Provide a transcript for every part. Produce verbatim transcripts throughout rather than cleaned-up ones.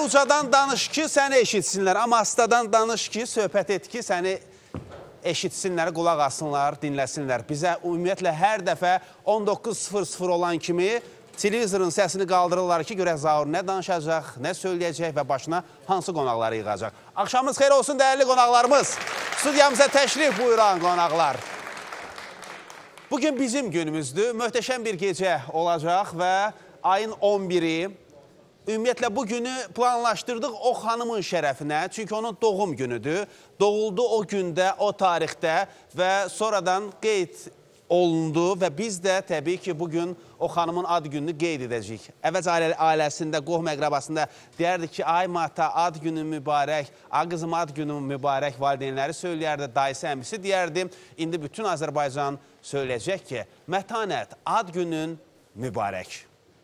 ucadan danış ki, səni eşitsinlər. Amma astadan danış ki, söhbət et ki, səni eşitsinlər, qulaq asınlar, dinləsinlər. Bizə ümumiyyətlə hər dəfə on doqquz sıfır sıfır olan kimi televizorun səsini qaldırırlar ki, görək Zaur nə danışacaq, nə söyləyəcək və başına hansı qonaqları yığacaq. Axşamınız xeyir olsun, dəyərli qonaqlarımız. Studiyamıza təşrif buyuran qonaqlar. Bugün bizim günümüzdür. Möhtəşəm bir gecə olacaq və ayın on biri. Ümumiyyətlə, bu günü planlaşdırdıq o xanımın şərəfinə. Çünki onun doğum günüdür. Doğuldu o gündə, o tarixdə və sonradan qeyd olundu və biz də təbii ki, bugün o xanımın ad gününü qeyd edəcəyik. Əvvəz ailəsində, qohum əqrabasında deyərdik ki, ay mata, ad günü mübarək, ay qızım ad günü mübarək valideynləri söyləyərdi, dayısı əmisi deyərdi. İndi bütün Azərbaycan söyləyəcək ki, Mətanət, ad günün mübarək.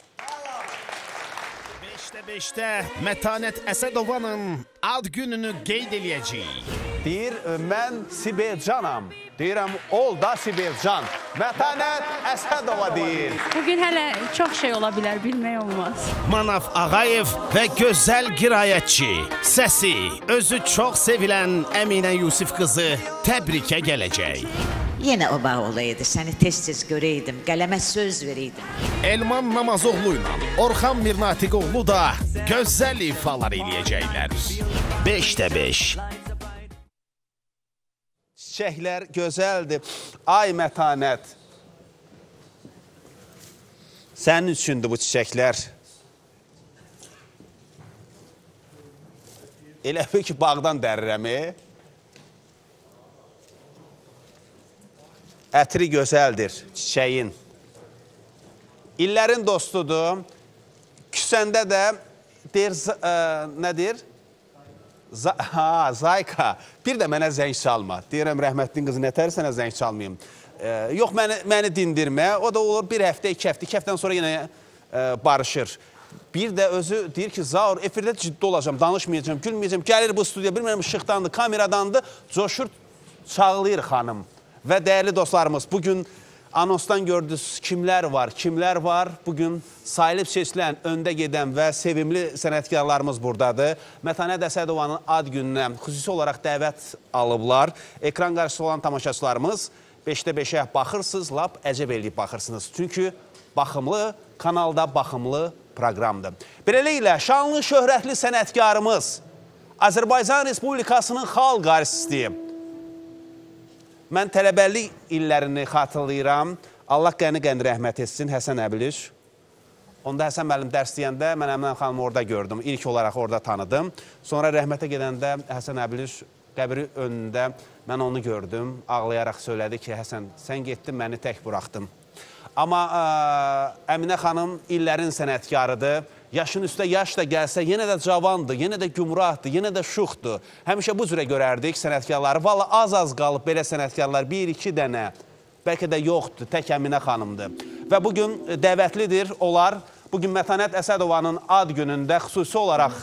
beşdə beşdə Mətanət Əsədovanın ad gününü qeyd eləyəcəyik. Deyir, mən Sibelcanam. Deyirəm, ol da Sibelcan. Mətanət Əsədova deyir. Bugün hələ çox şey ola bilər, bilmək olmaz. Manav Ağayev və gözəl qirayətçi, səsi, özü çox sevilən Əminə Yusif qızı təbrikə gələcək. Yenə o bağ olaydı, səni tez-tez görəydim, qələmə söz verəydim. Elman Namazoğlu ilə Orxan Mirnatiqoğlu da gözəl ifalar eləyəcəklər. beşdə beş. Çiçəklər gözəldir. Ay Mətanət. Sənin üçündür bu çiçəklər. Elə bir ki, bağdan dərirəm. Ətri gözəldir çiçəyin. İllərin dostudur. Küsəndə də deyir, nədir? Ha, Zayka, bir də mənə zəng çalma. Deyirəm, rəhmətlin qızı, nətər sənə zəng çalmayayım. Yox, məni dindirmə. O da olur bir həftə, iki həftə, iki həftədən sonra yenə barışır. Bir də özü deyir ki, Zaur, efirdə ciddi olacam, danışmayacam, gülməyəcəm. Gəlir bu studiya, bilmirəm, işıqdandır, kameradandır, coşur, çağlayır xanım. Və dəyərli dostlarımız, bugün anonsdan gördünüz kimlər var, kimlər var. Bugün sayılıb seçilən, öndə gedən və sevimli sənətkarlarımız buradadır. Mətanət Əsədovanın ad gününə xüsusi olaraq dəvət alıblar. Ekran qarşısında olan tamaşaçılarımız beşdə beşə baxırsınız, lap əcəb eləyib baxırsınız. Çünki baxımlı, kanalda baxımlı proqramdır. Beləliklə, şanlı, şöhrətli sənətkarımız Azərbaycan Respublikasının xalq artisti. Mən tələbəlik illərini xatırlayıram. Allah qəni-qəni rəhmət etsin, Həsən Əbiliş. Onda Həsən müəllim dərs deyəndə mən Əminə xanımı orada gördüm. İlk olaraq orada tanıdım. Sonra rəhmətə gedəndə Həsən Əbiliş qəbri önündə mən onu gördüm. Ağlayaraq söylədi ki, Həsən, sən getdin, məni tək buraxdın. Amma ə, Əminə xanım illərin sənətkarıdır. Yaşın üstə yaş da gəlsə, yenə də cavandır, yenə də gümrahdır, yenə də şuxdur. Həmişə bu cürə görərdik sənətkarları. Valla az-az qalıb belə sənətkarlar, bir, iki dənə, bəlkə də yoxdur, tək Əminə xanımdır. Və bugün dəvətlidir onlar. Bugün Mətanət Əsədovanın ad günündə xüsusi olaraq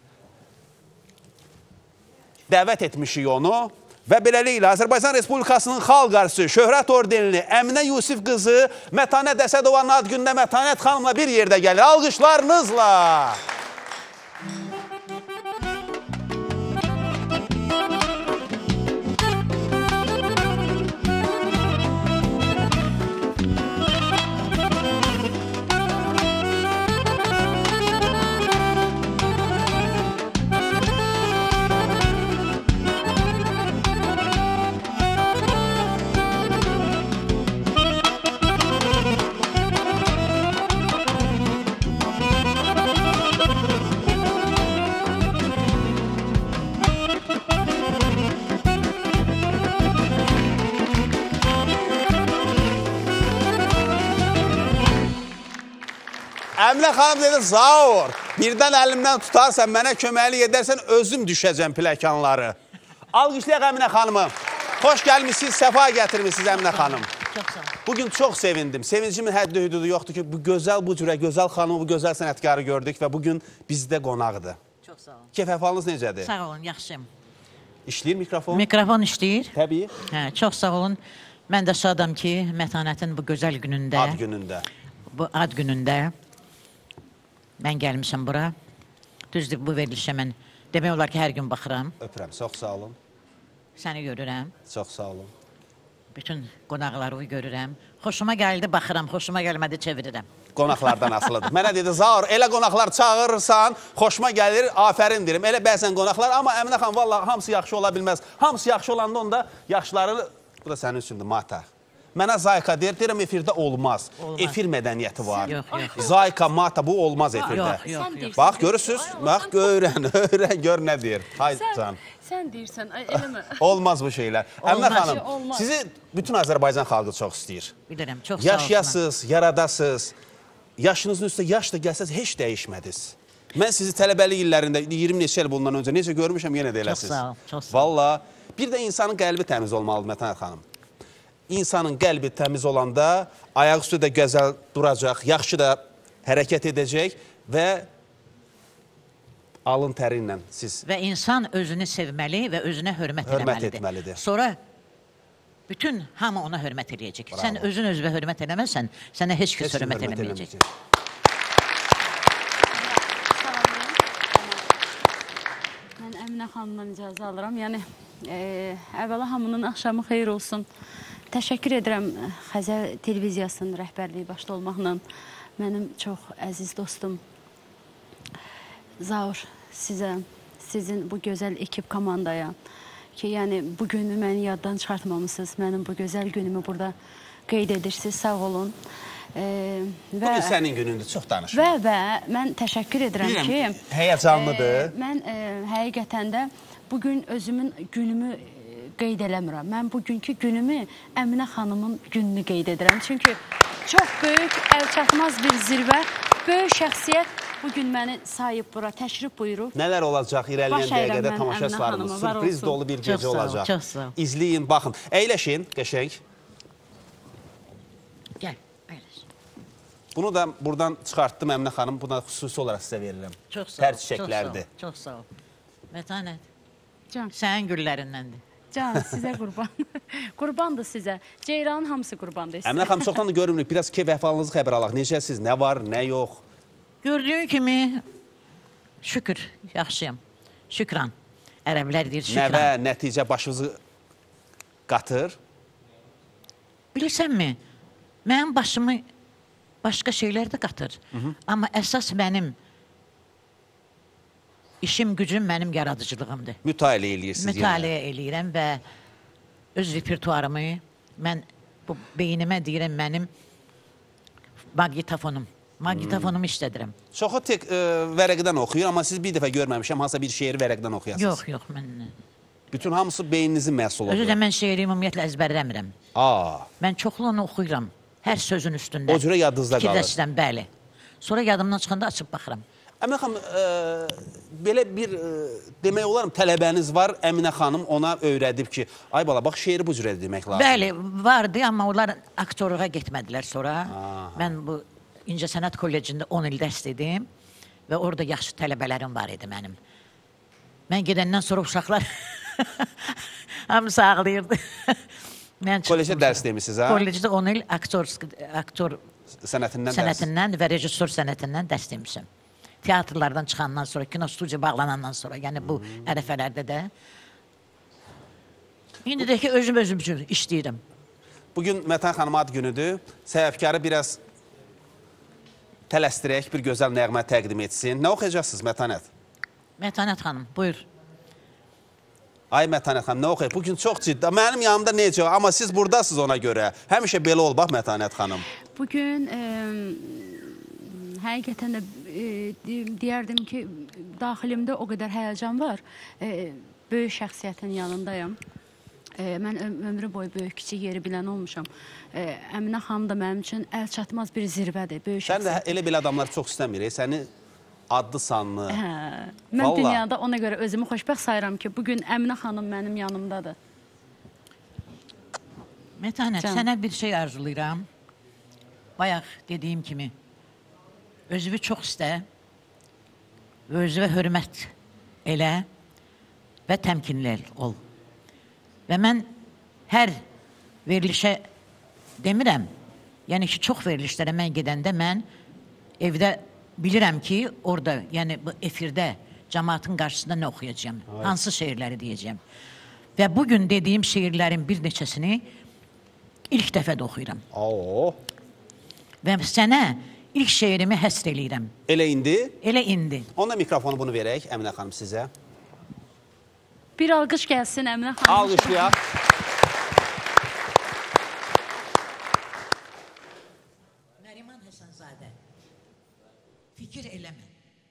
dəvət etmişik onu. Və beləliklə, Azərbaycan Respublikasının xalq artisti, şöhrət ordenli Əminə Yusif qızı Mətanət Əsədovanın ad günündə Mətanət xanımla bir yerdə gəlir. Alqışlarınızla! Əminə xanım dedi, Zaur, birdən əlimdən tutarsan, mənə köməklik edərsən, özüm düşəcəm pləkanları. Alqışlayaq Əminə xanımı. Xoş gəlmişsiniz, səfa gətirmişsiniz Əminə xanım. Çox sağ olun. Bugün çox sevindim. Sevincimin həddi hüdudu yoxdur ki, bu gözəl, bu cürə gözəl xanımı, bu gözəl sənətkarı gördük və bugün bizdə qonaqdır. Çox sağ olun. Keyf-əhvalınız necədir? Sağ olun, yaxşıyım. İşləyir mikrofon? Mikrofon işləyir. Təbii. Hə, çox sağ olun. Mən də şadam ki, Mətanətin bu gözəl günündə, Ad günündə. bu ad günündə mən gəlmişəm bura. Düzdür, bu verilişə mən demək olar ki, hər gün baxıram. Öpürəm, çox sağ olun. Səni görürəm. Çox sağ olun. Bütün qonaqları görürəm. Xoşuma gəldi, baxıram. Xoşuma gəlmədi, çevirirəm. Qonaqlardan asılıdır. Mənə dedi, Zaur, elə qonaqlar çağırırsan, xoşuma gəlir, afərin derim. Elə bəzən qonaqlar, amma Əminə xanım, valla hamısı yaxşı ola bilməz. Hamısı yaxşı olanda onda yaxşıları, bu da sənin üçündür, Mata. Mənə Zayka deyir, deyirəm, efirdə olmaz. olmaz. Efir mədəniyyəti var. Yox, yox. Zayka, Mata, bu olmaz efirdə. Yox, yox, yox. Bax, görürsünüz? Bax, öyrən, öyrən, gör nə deyir. Hay can. Sən deyirsən, eləmə. Olmaz bu şeylər. Əminə xanım, sizi bütün Azərbaycan xalqı çox istəyir. Bilirəm, çox sağ olsun. Yaşayasınız, yaradasınız. Yaşınızın üstə yaş da gəlsəz, heç dəyişmədiniz. Mən sizi tələbəlik illərində, iyirmi neçə il bundan öncə necə görmüşəm, yenə də eləsiniz. Çox sağ ol, çox sağ ol. Valla, bir də insanın qəlbi təmiz olmalıdır, Mətənət xanım. İnsanın qəlbi təmiz olanda ayaq üstü də gözəl duracaq, yaxşı da hərəkət edəcək və alın təri ilə siz... Və insan özünü sevməli və özünə hörmət, hörmət eləməlidir. etməlidir. Sonra bütün hamı ona hörmət eləyəcək. Bravo. Sən özün özünə hörmət eləməzsən, sənə heç kəs hörmət eləməyəcək. Mən Əminə xanımdan icazə alıram. Yəni, e, əvvəla hamının axşamı xeyir olsun. Təşəkkür edirəm Xəzər televiziyasının rəhbərliyi başda olmaqla. Mənim çox əziz dostum Zaur, sizə, sizin bu gözəl ekip komandaya ki, yəni bu günü məni yaddan çıxartmamışsınız. Mənim bu gözəl günümü burada qeyd edirsiniz. Sağ olun. E, və, Bugün sənin günündür, çox danışma. Və, və mən təşəkkür edirəm Bilirəm, ki... həyəcanlıdır. E, mən e, həqiqətən də bugün özümün günümü qeyd eləmirəm. Mən bugünkü günümü Əminə xanımın gününü qeyd edirəm. Çünki çox böyük, əlçatmaz bir zirvə, böyük şəxsiyyət bugün məni sayıb bura, təşrif buyurub. Nələr olacaq irəliyən dəqiqədə tamaşaçılarımız? Sürpriz dolu bir gecə olacaq. Çox sağ ol. İzləyin, baxın. Əyləşin, qəşəng. Gəl, əyləş. Bunu da buradan çıxartdım Əminə xanım. Buna xüsusi olaraq sizə verirəm. Çox sağ ol. Tər çiçəklərdir. Çox sağ ol. Mətanət, Can, sənin güllərindəndir. Can, sizə qurban. Qurbandır sizə. Ceyranın hamısı qurbandır. Əminə xanım, çoxdan da görmürük. Biraz ki, vəfalınızı xəbər alaq. Necəsiz? Nə var, nə yox? Gördüyün kimi, şükür, yaxşıyam. Şükran. Ərəblər deyir, şükran. Nəvə, nəticə başınızı qatır? Bilirsənmi, mənim başımı başqa şeylər də qatır. Hı -hı. Amma əsas mənim işim, gücüm mənim yaradıcılığımdır. Mütaliə eləyirsiniz. Mütaliə eləyirəm və öz repertuarımı mən bu beynimə deyirəm mənim magnitofonum. Magnitofonumu işlədirəm. Çoxu tek e, vərəqdən oxuyur, amma siz bir dəfə görməmişəm, hansısa bir şeiri vərəqdən oxuyasınız. Yox, yox, mən... Bütün hamısı beyninizin məhsuludur. Özü də mən şeiri ümumiyyətlə əzbərləmirəm. Aa. Mən çoxluğunu oxuyuram. Hər sözün üstündə. O cürə yadınızda qalır. Fikirləşirəm, bəli. Sonra yadımdan çıxanda açıb baxıram. Əminə xanım, e, belə bir e, demək olarım, tələbəniz var. Əminə xanım ona öyrədib ki, ay bala, bax, şeiri bu cürə demək lazım. Bəli, vardı, amma onlar aktorluğa getmədilər sonra. Aha. Mən bu İncəsənət Kollecində on il dərs dedim və orada yaxşı tələbələrim var idi mənim. Mən gedəndən sonra uşaqlar hamısı ağlayırdı. Kollecdə dərs demişsiniz, ha? Kollecdə on il aktor, aktor sənətindən, sənətindən və rejissor sənətindən dərs demişəm. Teatrlardan çıxandan sonra, kino studiya bağlanandan sonra, yəni bu hmm. ərəfələrdə də. İndi də ki, özüm özüm üçün işləyirəm. Bugün Mətən xanım ad günüdür. Səhəfkarı biraz tələsdirək, bir gözəl nəğmə təqdim etsin. Nə oxuyacaqsınız Mətənət? Mətənət xanım, buyur. Ay Mətənət xanım, nə oxuyaq? Bugün çox ciddi. Mənim yanımda necə? Amma siz buradasınız ona görə. Həmişə belə ol, bax Mətənət xanım. Bugün e, həqiqətən də e, deyərdim ki, daxilimdə o qədər həyəcan var. E, böyük şəxsiyyətin yanındayım. E, mən ömrü boyu böyük kiçik yeri bilən olmuşam. E, Əminə xanım da mənim üçün əlçatmaz bir zirvədir. Böyük Sən də elə belə adamları çox istəmir. Səni adlı sanlı. Hə, mən Vallahi. Dünyada ona görə özümü xoşbəxt sayıram ki, bugün Əminə xanım mənim yanımdadır. Mətənət, sənə bir şey arzulayıram. Bayaq dediyim kimi, özünü çox istə, özünə hörmət elə və təmkinli ol. Və mən hər verilişə demirəm, yəni ki, çox verilişlərə mən gedəndə mən evdə bilirəm ki, orada, yəni bu efirdə cəmaatın qarşısında nə oxuyacağım, hansı şeirləri deyəcəm. Və bugün dediyim şeirlərin bir neçəsini ilk dəfə də oxuyuram. Oo. Və sənə ilk şeirimi həsr eləyirəm. Elə indi? Elə indi. Onda mikrofonu bunu verək, Əminə xanım sizə. Bir alqış gəlsin Əminə xanım. Alqışlayaq. Nəriman Həsənzadə, fikir eləmə.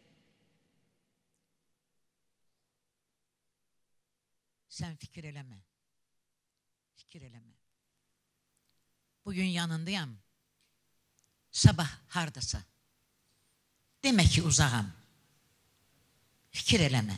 Sən fikir eləmə. Fikir eləmə. Bugün yanındayam. Sabah hardasa. Demək ki, uzağam. Fikir eləmə.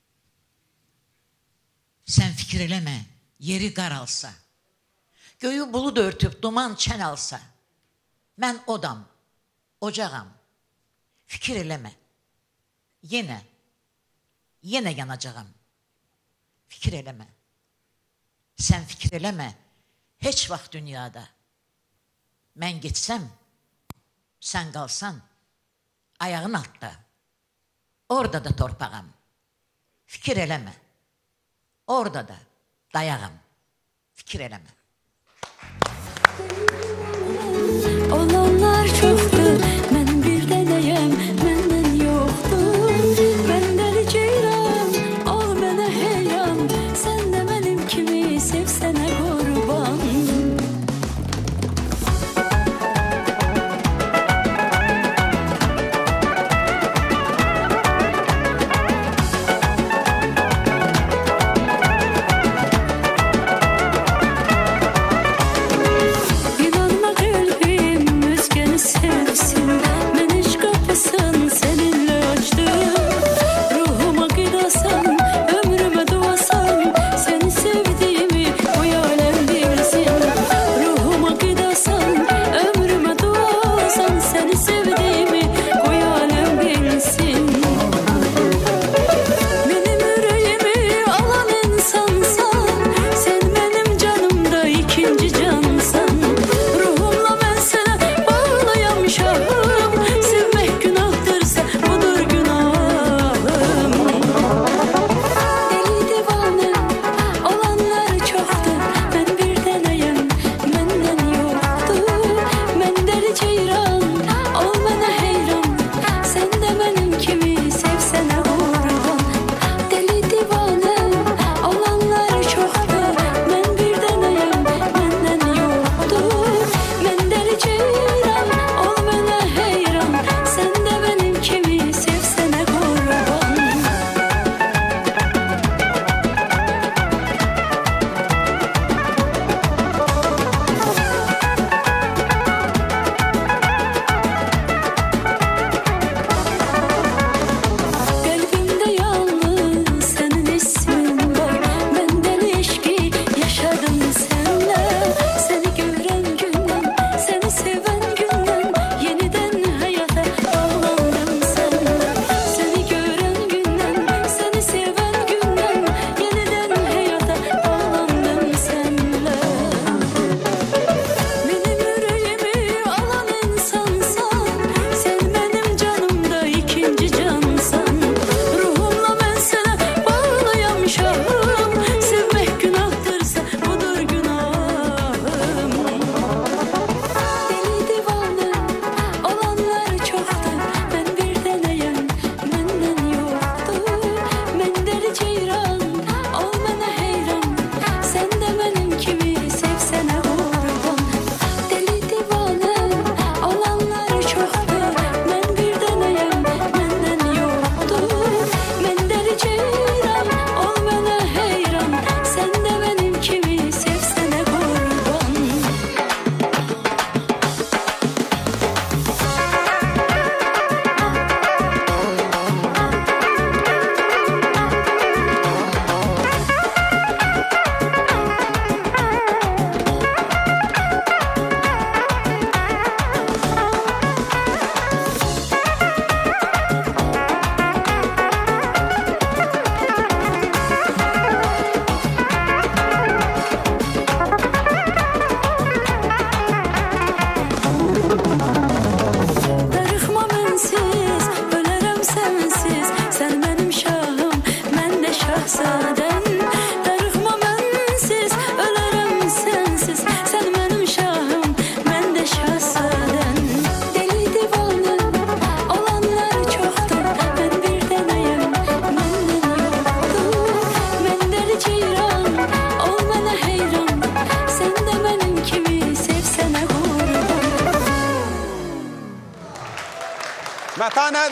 Sən fikir eləmə, yeri qar alsa. Göyü bulud örtüb, duman çən alsa. Mən odam, ocağam. Fikir eləmə. Yenə, yenə yanacağam. Fikir eləmə. Sən fikir eləmə, heç vaxt dünyada. Mən getsəm, sən qalsan, ayağın altda. Orada da torpağam. Fikir eləmə. Orada da dayağam. Fikir eləmə. Olanlar çoxdur, mən bir dənəyəm, məndən yoxdur. Mən dəli ceyran, ol mənə heyran, sən də mənim kimi sevsənə qurban.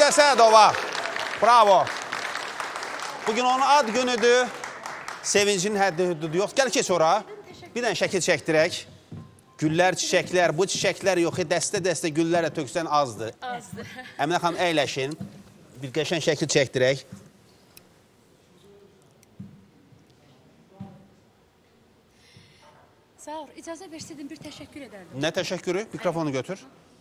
Əsədova. Bravo. Bugün onun ad günüdür. Sevincinin həddi hüdudu yox. Gəl keç ora. Bir dənə şəkil çəkdirək. Güllər, çiçəklər, bu çiçəklər yox, dəstə-dəstə güllərlə töksən azdır. Azdır. Əminə xanım, əyləşin. Bir qəşən şəkil çəkdirək. Sağ ol, icazə versəydin bir təşəkkür edərdim. Nə təşəkkürü? Mikrofonu götür.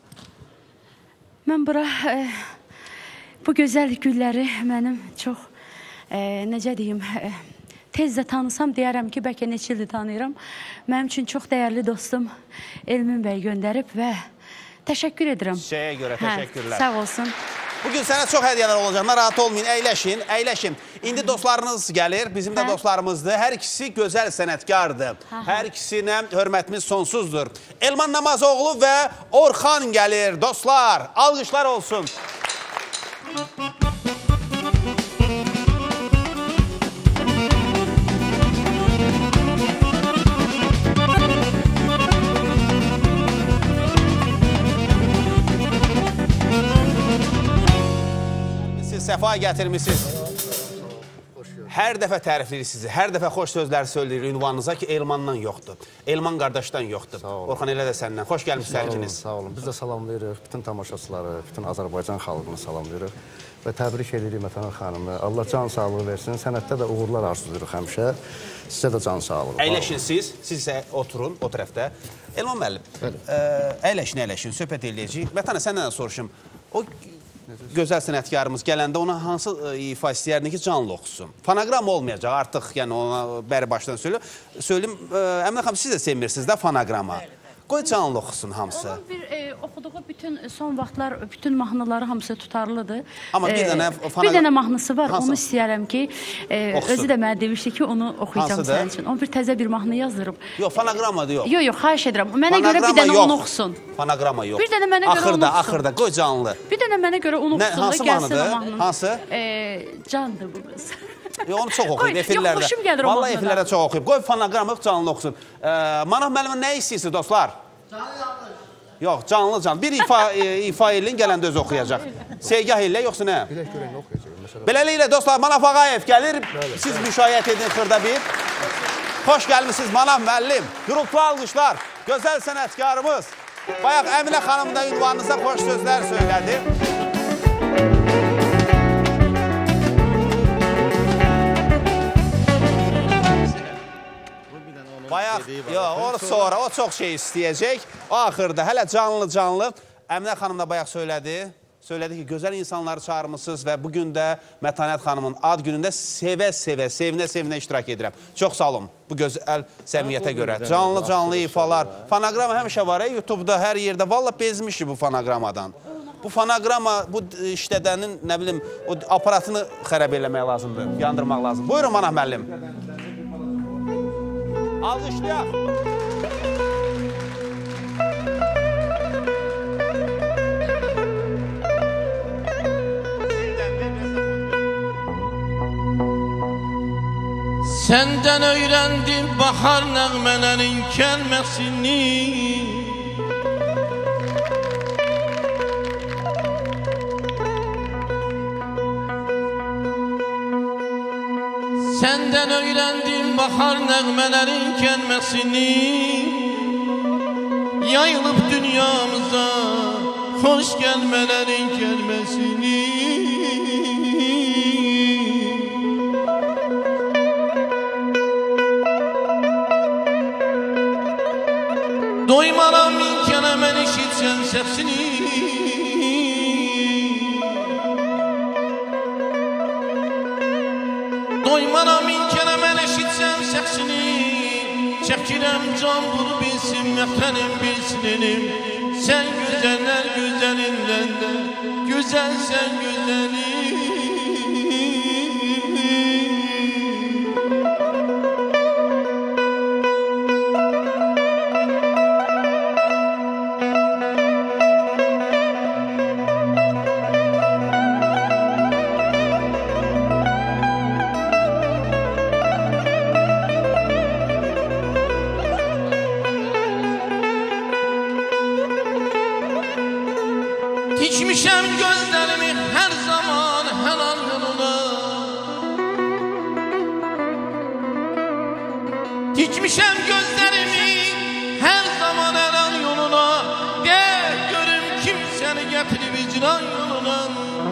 Mən bura, e, bu gözəl gülləri mənim çox, e, necə deyim, e, tez də tanısam deyərəm ki, bəlkə neçə ildir tanıyıram. Mənim üçün çox dəyərli dostum Elmin bəy göndərib və təşəkkür edirəm. Şeyə görə təşəkkürlər. Hə, sağ olsun. Bugün sənə çox hədiyyələr olacaq. Narahat olmayın, əyləşin, əyləşin. İndi dostlarınız gəlir, bizim də Hə? dostlarımızdır. Hər ikisi gözəl sənətkardır. Hə, hə. Hər ikisinə hörmətimiz sonsuzdur. Elman Namazoğlu və Orxan gəlir. Dostlar, alqışlar olsun. Səfa gətirmişsiniz. Hər dəfə tərifləyirik sizi, hər dəfə xoş sözlər söyləyirik ünvanınıza ki, Elmandan yoxdur. Elman qardaşdan yoxdur. Orxan, elə də səndən. Xoş gəlmiş sərginiz. Sağ olun, biz də salamlayırıq. Bütün tamaşaçıları, bütün Azərbaycan xalqını salamlayırıq. Və təbrik edirik Mətanət xanımı. Allah can sağlığı versin. Sənətdə də uğurlar arzulayırıq həmişə. Sizə də can sağlığı. Əyləşin siz, siz isə oturun o tərəfdə. Elman müəllim, əyləşin, əyləşin, söhbət eləyəcəyik. Mətanət, səndən soruşum. O gözəl sənətkarımız gələndə ona hansı ifa istəyərdin ki, canlı oxusun? Fonoqram olmayacaq, artıq yəni ona bəri başdan söylüyor. Söyleyeyim, Əminə xanım, siz də sevmirsiniz də fonoqrama. Qoy canlı oxusun hamısı. Onun bir e, oxuduğu bütün son vaxtlar, bütün mahnıları hamısı tutarlıdır. Amma bir dənə e, fonoqram... Bir dənə mahnısı var, Hansı? onu istəyərəm ki, e, özü də mənə demişdi ki, onu oxuyacam Hansıdır? sənin üçün. Onun bir təzə bir mahnı yazdırıb. Yox, fonoqramadır, yox. Yox, yox, xahiş edirəm. Mənə görə bir dənə onu oxusun. Fonoqrama yox. Bir dənə mənə görə axırda, onu oxusun. Axırda, qoy canlı. Bir dənə mənə görə onu Nə, oxusun da hansı gəlsin o mahnıdır? mahnının. Hansı? E, candır bu qız. Yox, onu çox Qoy, oxuyub yox, efirlərdə. xoşum gəlir o Vallahi mahnıdan. efirlərdə çox oxuyub. Qoy fonoqramı canlı oxusun. E, Manaf müəllimin nə istəyirsiniz, dostlar? Yox, canlı canlı. Bir ifa, e, ifa elin gələndə öz oxuyacaq. Segah ilə, yoxsa nə? Bilək görən oxuyacaq. Beləliklə, dostlar, Manaf Ağayev gəlir. Siz müşayiət edin xırda bir. Xoş gəlmişsiniz Manaf müəllim. Qürultulu alqışlar. Gözəl sənətkarımız. Bayaq Əminə xanım da ünvanınıza xoş sözlər söylədi. Bayaq, yox, onu sonra, o çox şey istəyəcək. O axırda, hələ canlı-canlı. Əminə xanım da bayaq söylədi. Söylədi ki, gözəl insanları çağırmışsınız və bugün də Mətanət xanımın ad günündə sevə-sevə, sevinə-sevinə iştirak edirəm. Çox sağ olun bu gözəl səmiyyətə görə. Canlı-canlı ifalar. Fonoqrama həmişə var, YouTube-da, hər yerdə. Valla bezmişik bu fonoqramadan. Bu fonoqrama, bu işlədənin, nə bilim, o aparatını xərab eləmək lazımdır, yandırmaq lazımdır. Buyurun, Manaf müəllim. Alqışlayaq. Səndən öyrəndim bahar nəğmələrin gəlməsini. Səndən öyrəndim bahar nəğmələrin gəlməsini. Yayılıb dünyamıza xoş gəlmələrin gəlməsini. Doymaram min kənə mən eşitsən səsini. Doymaram min kənə mən eşitsəm səsini. Çəkirəm can bunu bilsin, məxtənim bilsin elim. Sən gözəllər gözəlindən də gözəlsən gözəlim. Dikmişəm gözlərimi hər Dikmişəm gözlərimi hər zaman hər an yoluna, de görüm kim səni gətirib icran yoluna.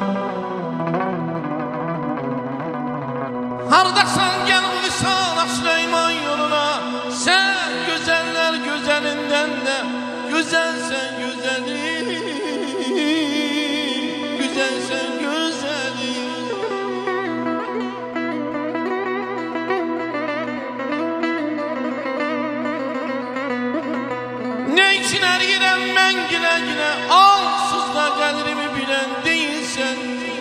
Hardasan gəl Vüsal Süleyman yoluna, sən gözəller gözəlindən də güzelsən güzelim, güzelsən güzelim. Ne için her yerem ben güle güle, alsız da kadrimi bilen değilsen.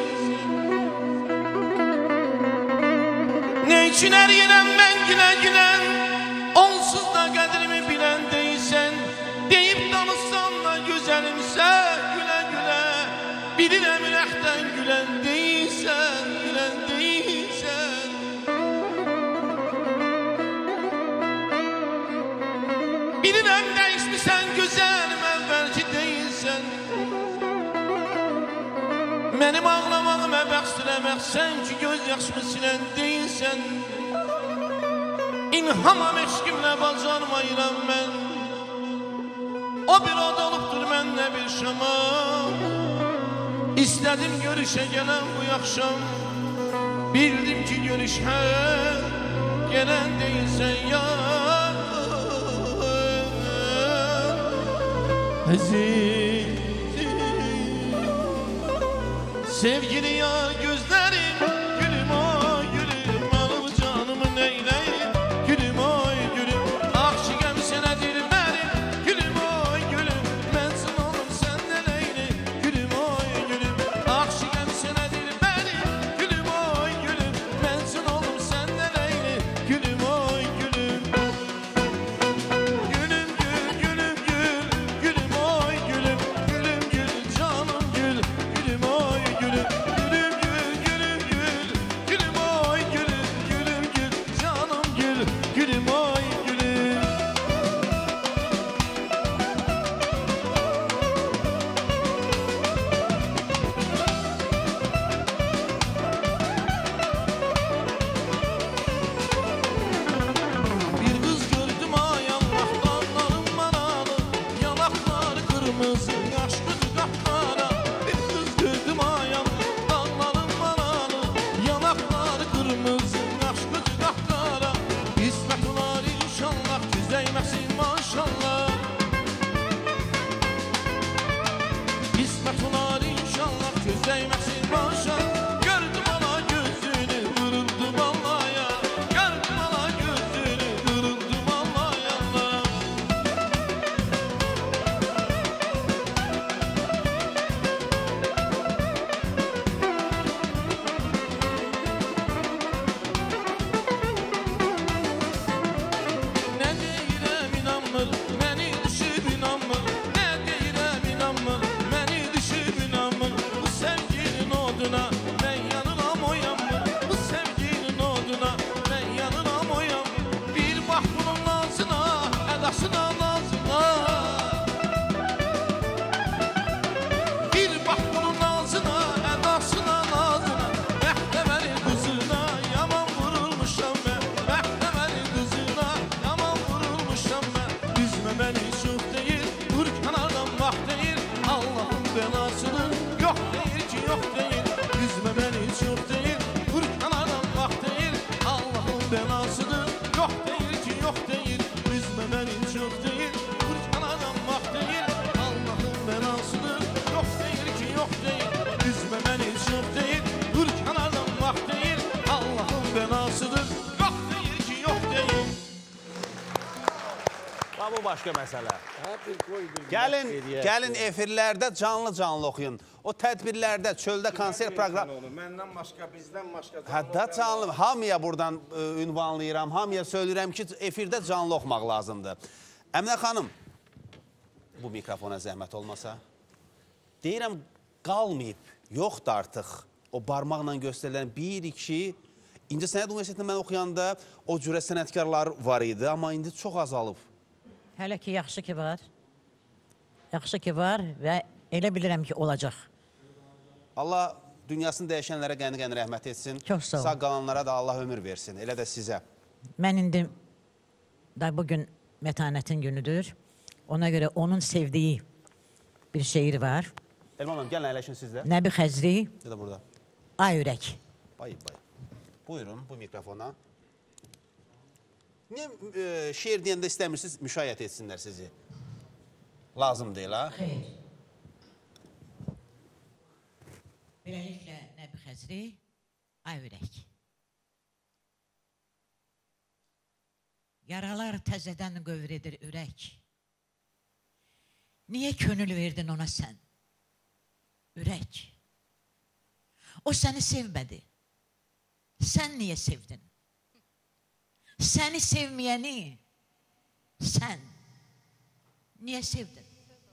Ne için her yerem ben güle güle, onsuz da kadrimi bilen değilsen. Deyip danışsam da güzelimse güle güle, bilirəm ürəkdən gülen değilsen, gülen değilsen. Bilirəm değişmişsən güzelim, əvvəlki değilsen. Mənim ağlamağım əbəq siləmək, sən ki göz yaşımı silən değilsen. İnhamam eşkimlə bacarmayıram mən, o bir od olubdur mənlə bir şamam. İstədim görüşə gələn bu yaxşam, bildim ki görüşə gələn deyilsən yar. Əzizim, sevgili yar gözlərim, gülüm oy gülüm, alım canımı neyləyim, gülüm oy gülüm, akşı gəmi sənədir mənim, gülüm oy gülüm, mənsin olum sən nələyini, gülüm oy gülüm, akşı gəmi sənədir mənim, gülüm oy gülüm, mənsin olum sən nələyini, gülüm oy gülüm. Gülüm gül, gülüm gül, gülüm oy gülüm, gülüm gül, canım gül, gülüm oy gülüm, gülüm gül, gülüm gül, gülüm oy gülüm, gülüm gül, canım gül, gülüm oy gülüm. Bir kız gördüm ay Allah, dallarım manalı, yanakları kırmızı, yaş gözü kapkara. Bir kız gördüm ay Allah, dallarım manalı, yanakları kırmızı, yaş gözü kapkara. İsmet olar inşallah, güzeymesin maşallah. İsmet olar inşallah, güzeymesin maşallah. Gördüm ana gözünü, vuruldum Allah ya. Gördüm ana gözünü, vuruldum Allah ya Allah. Ne deyirəm inanmır, məni düşüb inanmır. Ne deyirəm inanmır, məni düşüb inanmır. Bu sevginin oduna mən yanıram o yanmır. Bu sevginin oduna mən yanıram o yanmır. Bir bax bunun nazına, ədasına nazına. Bir bax bunun nazına, ədasına nazına. Bəxtəvəri qızına yaman vurulmuşam mən. Bəxtəvəri qızına yaman vurulmuşam mən. Üzmə məni çox deyil, vur kənardan vaxt deyil. Allahın belasıdır, yox deyil ki yox deyil. Üzmə məni çox deyil, vur kənardan vaxt deyil. Allahın belasıdır, yox deyil ki yox deyil. Üzmə məni çox deyil, vur kənardan vaxt deyil. Allahın belasıdır, yox deyil ki yox deyil. Üzmə məni çox deyil, vur kənardan vaxt deyil. Allahın belasıdır, yox deyil ki yox deyil. Ha, bu başqa məsələ. Gəlin, gəlin efirlərdə canlı-canlı oxuyun. O tədbirlərdə, çöldə konsert proqramı... Məndən başqa, bizdən başqa canlı. Hətta canlı, hamıya buradan ə, ünvanlayıram, hamıya söyləyirəm ki, efirdə canlı oxumaq lazımdır. Əminə xanım, bu mikrofona zəhmət olmasa, deyirəm, qalmayıb, yoxdur artıq o barmaqla göstərilən bir, iki... İnci Sənət Universitetində mən oxuyanda o cürə sənətkarlar var idi, amma indi çox azalıb. Hələ ki, yaxşı ki var. Yaxşı ki var və elə bilirəm ki, olacaq. Allah dünyasını dəyişənlərə qəni-qəni rəhmət etsin. Çox sağ ol. Sağ qalanlara da Allah ömür versin. Elə də sizə. Mən indi da bugün Mətanətin günüdür. Ona görə onun sevdiyi bir şeir var. Elman Hanım, gəlin əyləşin siz də. Nəbi Xəzri, Ya da burada. Ay ürək. Bay bay. Buyurun bu mikrofona. Niyə e, şeir deyəndə istəmirsiniz müşayiət etsinlər sizi? Lazım deyil, ha? Xeyr. Beləliklə Nəbi Xəzri, Ay ürək. Yaralar təzədən qövr edir ürək. Niyə könül verdin ona sən? Ürək. O səni sevmədi. Sən niyə sevdin? Səni sevməyəni sən niyə sevdin?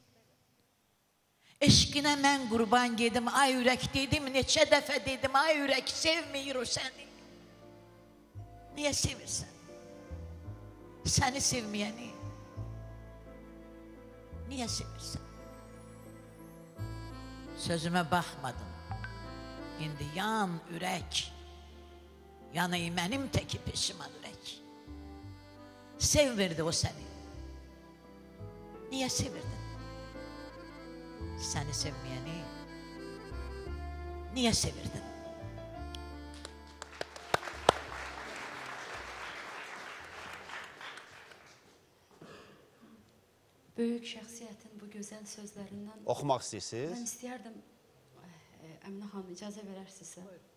Eşqinə mən qurban gedim, ay ürək dedim, neçə dəfə dedim, ay ürək sevməyir o səni. Niyə sevirsən? Səni sevməyəni niyə sevirsən? Sözümə baxmadın. İndi yan ürək, yanı mənim təki peşiman ürək. Sev verdi o səni. Niyə sevirdin? Səni sevməyəni niyə sevirdin? Böyük şəxsiyyətin bu gözəl sözlərindən Oxumaq istəyirsiniz? mən istəyərdim, Əminə xanım, icazə verərsinizsə.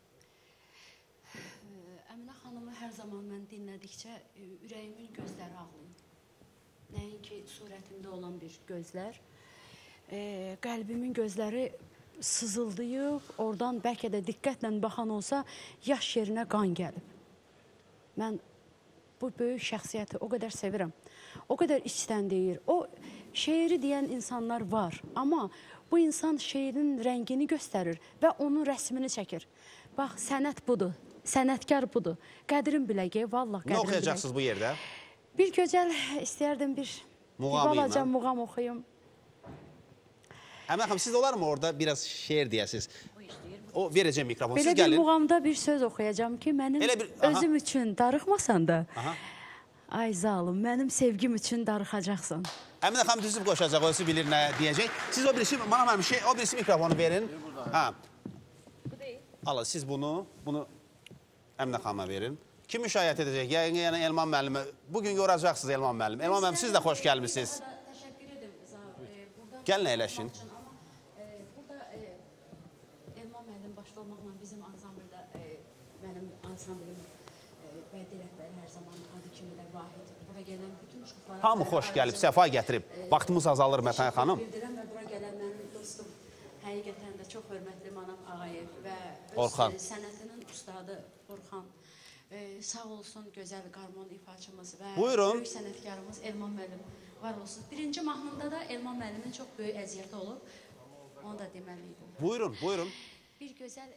Əminə xanımı hər zaman mən dinlədikcə ürəyimin gözləri ağlayır. Nəinki surətimdə olan bir gözlər. Qəlbimin gözləri sızıldayıb, oradan bəlkə də diqqətlə baxan olsa, yaş yerinə qan gəlib. Mən bu böyük şəxsiyyəti o qədər sevirəm. O qədər içdən deyir. O şeiri deyən insanlar var. Amma bu insan şeirin rəngini göstərir və onun rəsmini çəkir. Bax, sənət budur. Sənətkar budur. Qədrin bilək, vallah qədrin bilək. Nə oxuyacaqsınız bu yerdə? Bir gözəl istəyərdim bir balaca muğam oxuyum. Əminə xanım, siz olar mı orada biraz şeir deyəsiniz? O verəcəm mikrofonu. Belə bir muğamda bir söz oxuyacağım ki, mənim özüm üçün darıxmasan da, ay zalım, mənim sevgim üçün darıxacaqsın. Əminə xanım düzüb qoşacaq, özü bilir nə deyəcək. Siz o birisi, bana mənim şey, o birisi mikrofonu verin. Ha. Bu deyil. Allah, siz bunu, bunu Əminə xanıma verin. Kim müşayiət edəcək? Yəni, yəni Elman müəllimi. Bugün yoracaqsınız Elman müəllim. Elman müəllim, siz də xoş gəlmişsiniz. Təşəkkür edim. Gəlin əyləşin. Burada Elman müəllim başda olmaqla bizim ansamblda, mənim ansamblim bədii rəhbəri hər zaman adı kimi də Vahid. Bura gələn bütün uşaqlara... Hamı xoş gəlib, səfa gətirib. Vaxtımız azalır Mətay xanım. Bildirəm və bura gələn mənim dostum, həqiqətən də çox hörmətli Manaf Ağayev və Orxan. öz sənətinin ustadı Orxan. Sağ olsun gözəl qarmon ifaçımız və Buyurun. böyük sənətkarımız Elman müəllim var olsun. Birinci mahnında da Elman müəllimin çox böyük əziyyəti olub. Onu da deməliydim. Buyurun, buyurun. Bir gözəl...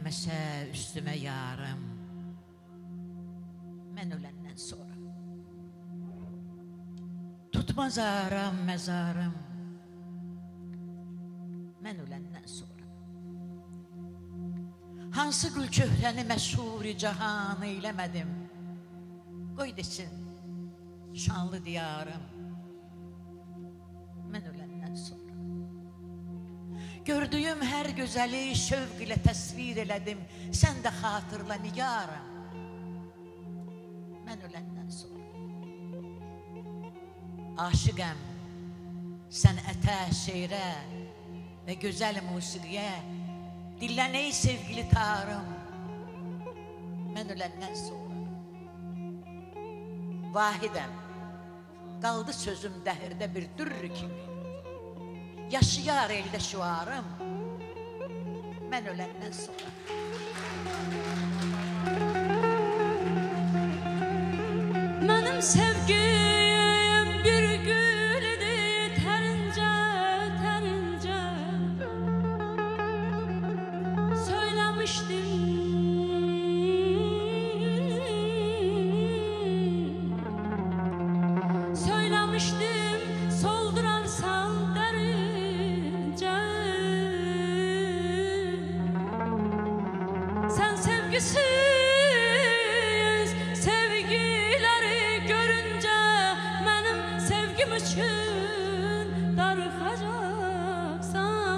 gəlməsə üstümə yarım, mən öləndən sonra. Tutmaz aram, məzarım, mən öləndən sonra. Hansı gül köhrəni məşhuri cahanı eyləmədim, qoy desin şanlı diyarım, mən öləndən sonra. Gördüyüm hər gözəli şövq ilə təsvir elədim, sən də xatırla nigarım, mən öləndən sonra. Aşıqəm sənətə, şeirə və gözəl musiqiyə, dillən ey sevgili tarım, mən öləndən sonra. Vahidəm, qaldı sözüm dəhirdə bir dürrü kimi, yaşayar elde şuarım, mən öləndən sonra. Mənim sevgim bir gül idi, tərincə, tərincə söyləmişdim. Söyləmişdim, soldurarsan dərincə. Sən sevgisiz sevgiləri görüncə mənim sevgim üçün darıxacaqsan.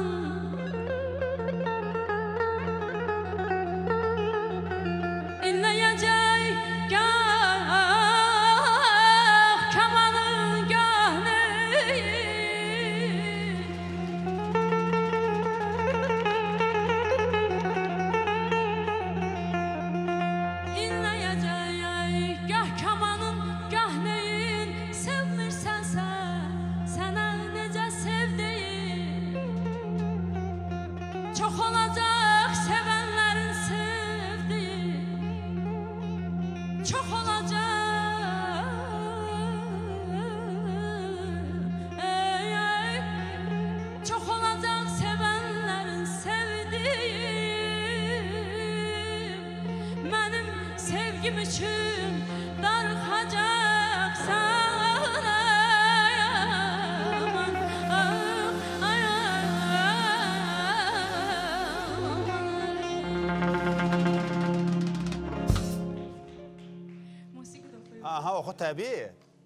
İnləyəcək gah kamanın gah neyin, İnləyəcək gah kamanın gah neyin, sevmirsənsə sənə necə sevdiyim. Çox olacaq sevənlərin sevdiyi, çox olacaq, ey, ey, çox olacaq sevənlərin sevdiyi. Mənim sevgim üçün darıxacaqsan. Ay, aman, ah, ay, musiqi də oxuyur. Aha, oxu təbii.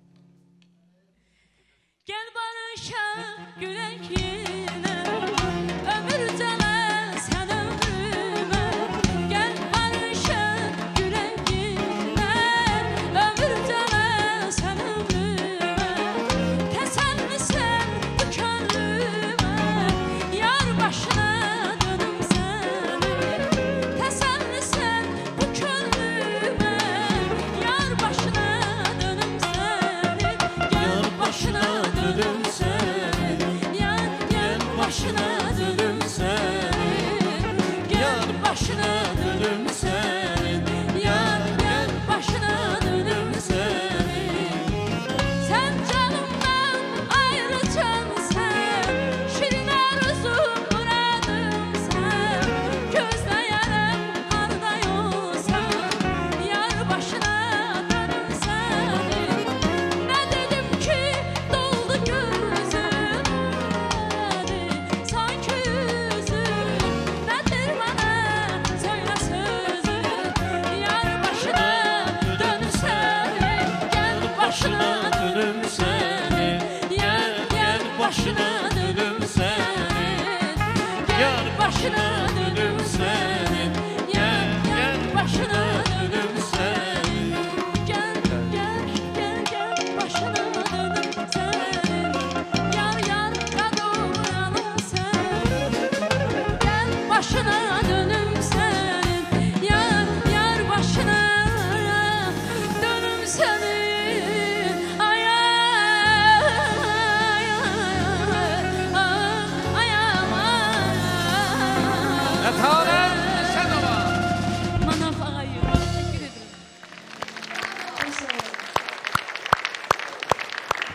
Gel barışaq gülək yenə, ömür cələ sən ömrümə. Gel barışaq gülək yenə, ömür cələ sən ömrümə. Təsəllisən bu könlümə, yar başına dönüm səni. Təsəllisən bu könlümə, yar başına dönüm səni. Yar başına dönüm səni, yar, yar başına dönüm səni. Yar başına dönüm səni, yar, yar başına dönüm səni. Sən canımdan ayrı cansan, şirin arzum muradımsan. Gözləyərəm harda yolsan, yar başına dönüm səni. Nə dedim ki doldu gözüm, sanki yüzüm. Nədir mənə söylə sözüm, yar başına dönüm səni. Gəl başına dönüm səni, yar, yar başına dönüm səni. Yar başına dönüm səni, yar, yar başına dönüm səni. Gəl, gəl, gəl, gəl başına dönüm səni. Yar, yar qadınlanım səni. Gəl başına dönüm səni, yar, yar başına dönüm səni. Ay, ay, ay, ay, ay, Ətanəm, sən ola. Manav ağayım, təşəkkür edirəm.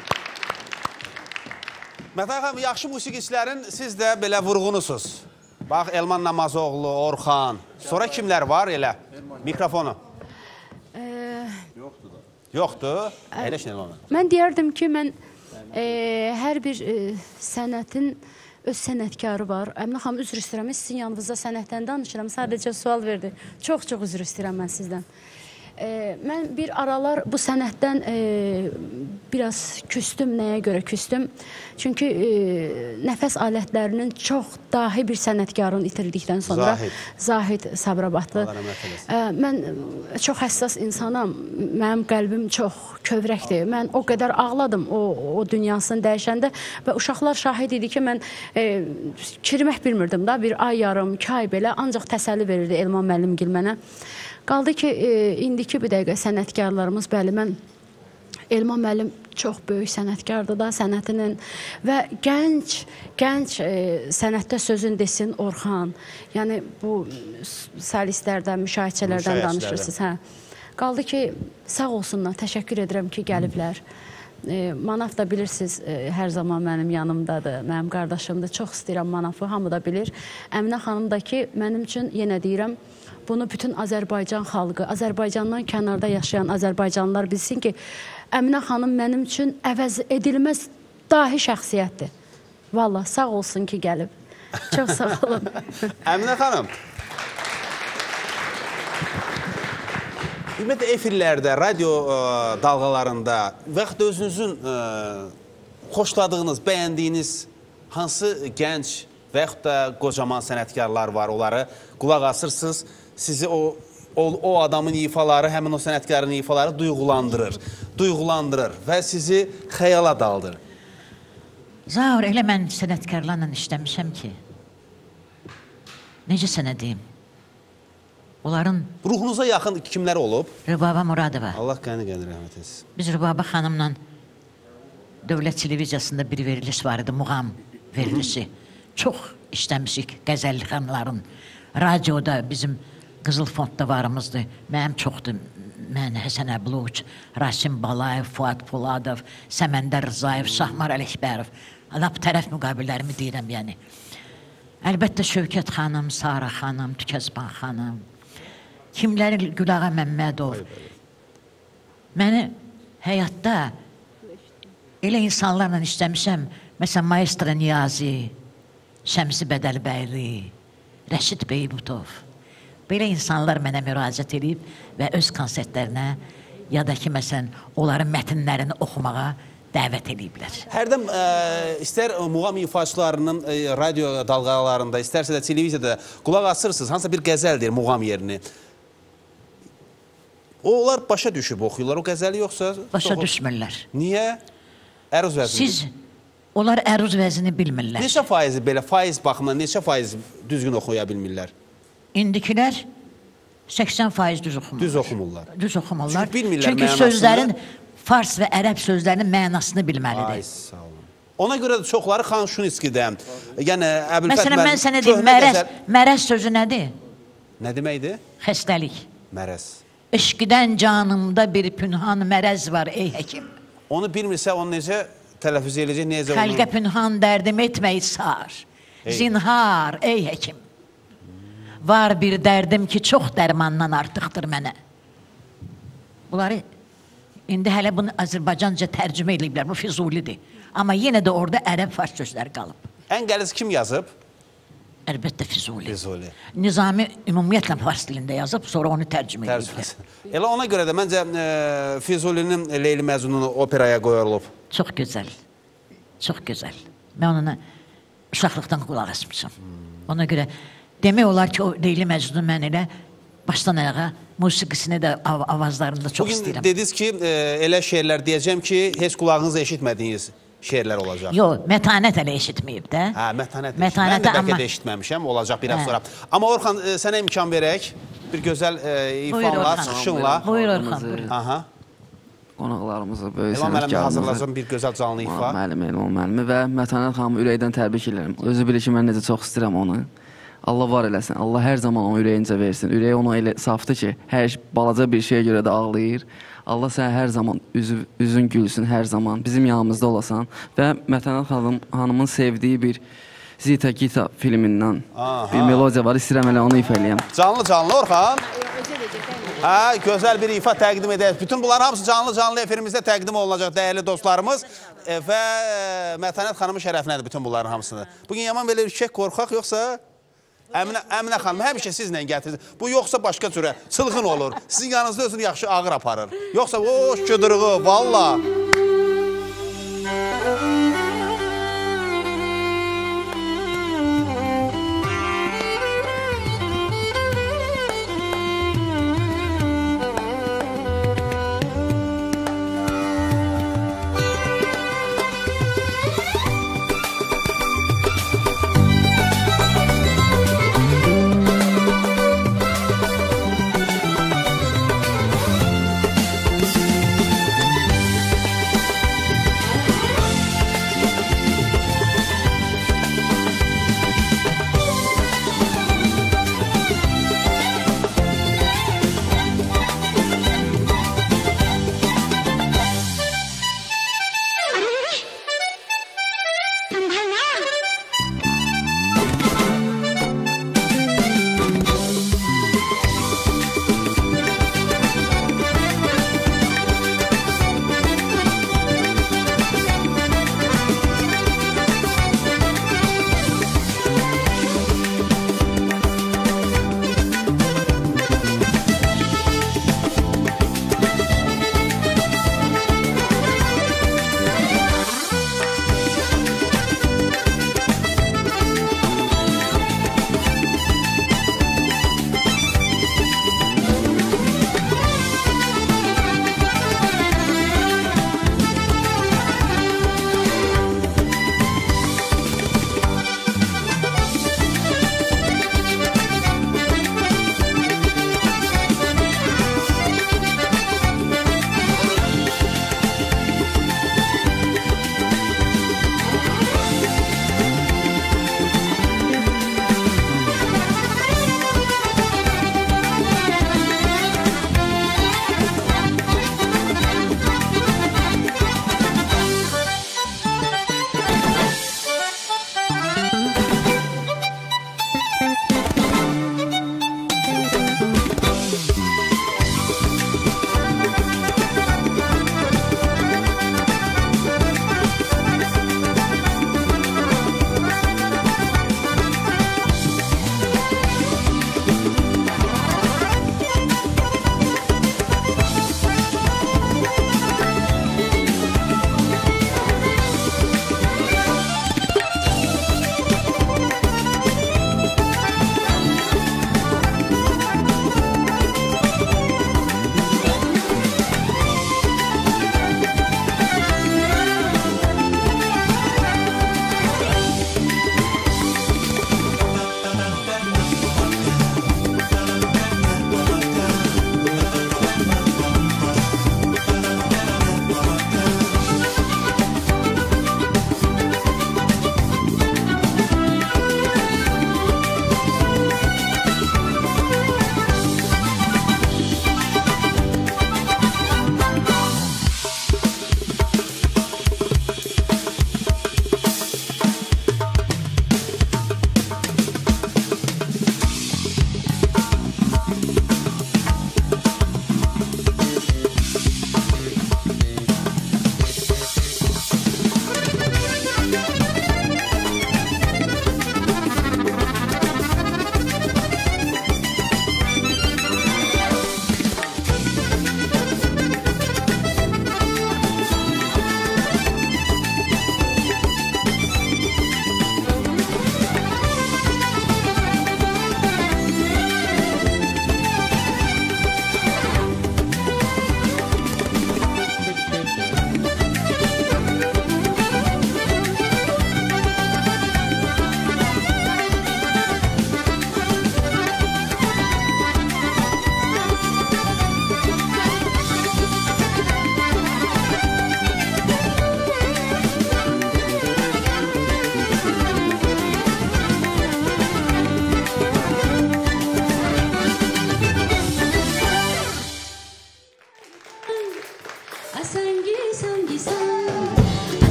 Mətən xanım, yaxşı musiqiçilərin siz də belə vurğunusuz. Bax, Elman Namazoğlu, Orxan. Sonra kimlər var elə? Mikrofonu. Yoxdur da. Yoxdur? Əyləşin Elman. Mən deyərdim ki, mən e, hər bir e, sənətin öz sənətkarı var. Əminə xanım, üzr istəyirəm, sizin yanınızda sənətdən danışıram. Sadəcə sual verdi. Çox-çox üzr istəyirəm mən sizdən. E, mən bir aralar bu sənətdən e, biraz küstüm. Nəyə görə küstüm? Çünki e, nəfəs alətlərinin çox dahi bir sənətkarın itirdikdən sonra Zahid, Zahid Sabirabadlı. E, mən çox həssas insanam. Mənim qəlbim çox kövrəkdir. Mən o qədər ağladım o, o dünyasını dəyişəndə və uşaqlar şahid idi ki, mən e, kirimək bilmirdim da. Bir ay yarım, iki ay belə ancaq təsəlli verirdi Elman müəllimgil mənə. Qaldı ki, e, indiki bir dəqiqə sənətkarlarımız, bəli, mən Elman müəllim çox böyük sənətkardır da sənətinin və gənc, gənc e, sənətdə sözün desin Orxan. Yəni, bu solistlərdən, müşahidçilərdən danışırsınız. Hə. Qaldı ki, sağ olsunlar, təşəkkür edirəm ki, gəliblər. E, Manaf da bilirsiniz, e, hər zaman mənim yanımdadır, mənim qardaşımdır. Çox istəyirəm Manafı, hamı da bilir. Əminə xanım da ki, mənim üçün, yenə deyirəm, bunu bütün Azərbaycan xalqı, Azərbaycandan kənarda yaşayan Azərbaycanlılar bilsin ki, Əminə xanım mənim üçün əvəz edilməz dahi şəxsiyyətdir. Vallahi, sağ olsun ki, gəlib. Çox sağ olun. Əminə xanım, ümumiyyətlə efirlərdə, radio ə, dalğalarında və yaxud da özünüzün ə, xoşladığınız, bəyəndiyiniz hansı gənc və yaxud da qocaman sənətkarlar var, onları qulaq asırsınız, sizi o, o, o adamın ifaları, həmin o sənətkarın ifaları duyğulandırır, duyğulandırır və sizi xəyala daldır. Zaur, elə mən sənətkarlarla işləmişəm ki, necə sənə deyim? Onların... Ruhunuza yaxın kimlər olub? Rübaba Muradova. Allah qəni qəni rəhmət etsin. Biz Rübaba xanımla dövlət televiziyasında bir veriliş var idi, muğam verilişi. Çox işləmişik qəzəlli xanımların. Radioda bizim Qızıl Fondda varımızdır. Mənim çoxdur. Mən Həsən Əbluç, Rasim Balayev, Fuad Poladov, Səməndər Rızayev, Şahmar Ələkbərov. Lap tərəf müqabillərimi deyirəm, yəni. Əlbəttə Şövkət xanım, Sara xanım, Tükəzban xanım, kimləri Gülağa Məmmədov. Məni həyatda elə insanlarla işləmişəm. Məsələn, Maestro Niyazi, Şəmsi Bədəlbəyli, Rəşid Beybutov. Belə insanlar mənə müraciət edib və öz konsertlərinə ya da ki, məsələn, onların mətinlərini oxumağa dəvət ediblər. Hərdən ə, istər muğam ifaçılarının ə, radio dalğalarında, istərsə də televiziyada qulaq asırsınız, hansısa bir qəzəldir muğam yerini. Onlar başa düşüb oxuyurlar, o qəzəli yoxsa? Başa düşmürlər. Niyə? Əruz vəzini. Siz, onlar əruz vəzini bilmirlər. Neçə faizi belə, faiz baxımından neçə faiz düzgün oxuya bilmirlər? İndikilər səksən faiz düz oxumurlar. Düz oxumurlar. Düz oxumurlar. Çünki bilmirlər Çünki mənasını. sözlərin, fars və ərəb sözlərinin mənasını bilməlidir. Ay, sağ olun. Ona görə də çoxları Xan Şuniskidə, yəni Əbülfət... Məsələn, mən sənə deyim, mərəz, mərəz sözü nədir? Nə deməkdir? Xəstəlik. Mərəz. Eşqidən canımda bir pünhan mərəz var, ey həkim. Onu bilmirsə, onu necə tələfüz edəcək, necə onu... Xəlqə pünhan dərdim etmək sar. Ey. Zinhar, ey həkim. Var bir dərdim ki, çox dərmandan artıqdır mənə. Bunları, indi hələ bunu Azərbaycanca tərcümə ediblər, bu Füzulidir. Amma yenə də orada ərəb-fars sözləri qalıb. Ən qəliz kim yazıb? Əlbəttə Füzuli. Füzuli. Nizami ümumiyyətlə fars dilində yazıb, sonra onu tərcümə ediblər. Elə ona görə də məncə e, Füzulinin Leyli Məcnunu operaya qoyulub. Çox gözəl, çox gözəl. Mən ona uşaqlıqdan qulaq asmışam. Hmm. Ona görə demək olar ki, o Leyli Məcnunu mən elə başdan ayağa musiqisini də av avazlarını da çox Bugün istəyirəm. Bugün dediniz ki, e, elə şeirlər deyəcəm ki, heç qulağınızla eşitmədiyiniz şeirlər olacaq. Yox, mətanət hələ eşitməyib də. Hə, mətanət. Mətanət mən də bəlkə amma... də eşitməmişəm, olacaq biraz hə. sonra. Amma Orxan, e, sənə imkan verək, bir gözəl e, ifanla, çıxışınla. Buyur Orxan, buyur. Aha. Qonaqlarımıza böyük sənətkarımıza. Elman müəllimə hazırlayacağım bir gözəl canlı ifa. Müəllim, Elman müəllimi və Mətanət xanımı ürəkdən təbrik edirəm. Özü bilir ki, mən necə çox istəyirəm onu. Allah var eləsin, Allah hər zaman onu ürəyincə versin. Ürəyi onu elə safdır ki, hər balaca bir şeyə görə də ağlayır. Allah sənə hər zaman üzü, üzün gülsün, hər zaman bizim yanımızda olasan və Mətanət xanım, xanımın sevdiyi bir Zita Gita filmindən Aha. bir melodiya var. İstəyirəm elə onu ifa eləyəm. Canlı canlı Orxan. Hə, gözəl bir ifa təqdim edək. Bütün bunların hamısı canlı-canlı efirimizdə təqdim olunacaq dəyərli dostlarımız e, və Mətanət xanımın şərəfinədir bütün bunların hamısını. Bugün yaman belə ürkək qorxaq yoxsa Əminə, Əminə xanım həmişə sizlə gətirir. Bu yoxsa başqa cürə çılğın olur. Sizin yanınızda özünü yaxşı ağır aparır. Yoxsa o ködürüğü valla.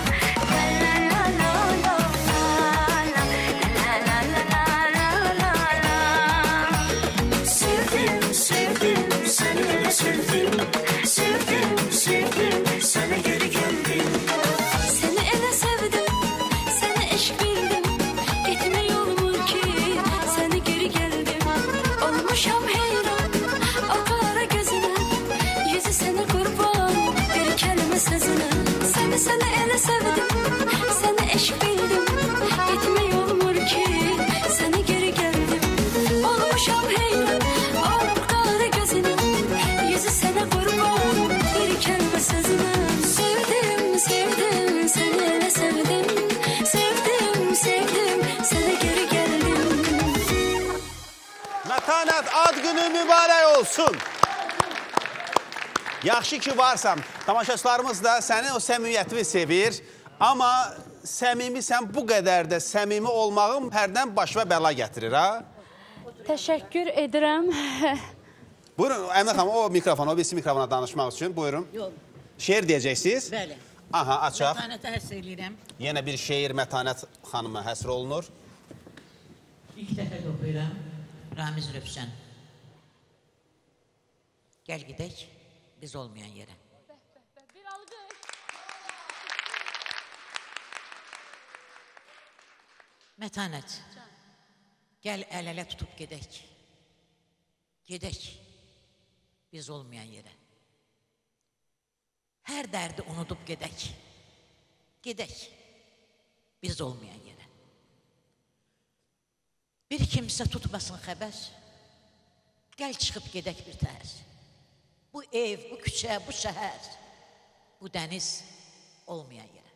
Sevdim, sevdim, seni ele sevdim. Sevdim, sevdim, sana geri geldim. Seni ele sevdim, seni eşk bildim. Gitme yolum ki, seni geri geldim. Olmuşam heyran, o kara gözüne. Yüzü sana kurban, bir kelime sözüne. Seni seni ele sevdim, seni eşk bildim. Gitme yolum ki, seni geri geldim. Olmuşam heyran, o kara gözüne. Yüzü sana kurban, bir kelime sözüne. Sevdim, sevdim, seni ele sevdim. Sevdim, sevdim, sana geri geldim. Mətanət, ad günü mübarək olsun. Yaxşı ki varsan. Tamaşaçılarımız da sənin o səmimiyyətini sevir. Amma səmimisən, bu qədər də səmimi olmağın hərdən başına bəla gətirir, ha? Təşəkkür edirəm. Buyurun, Əminə xanım, o mikrofon, o birisi mikrofona danışmaq üçün. Buyurun. Yox. Şeir deyəcəksiniz. Bəli. Aha, açaq. Mətanətə həsr eləyirəm. Yenə bir şeir Mətanət xanıma həsr olunur. İlk dəfə də oxuyuram. Ramiz Rövşən. Gəl gedək, biz olmayan yerə. Bir alqış. Mətanət. Gəl əl-ələ tutub gedək. Gedək biz olmayan yerə. Hər dərdi unudub gedək. Gedək biz olmayan yerə. Bir kimsə tutmasın xəbər. Gəl çıxıb gedək bir təhər. Bu ev, bu küçə, bu şəhər, bu dəniz olmayan yerə.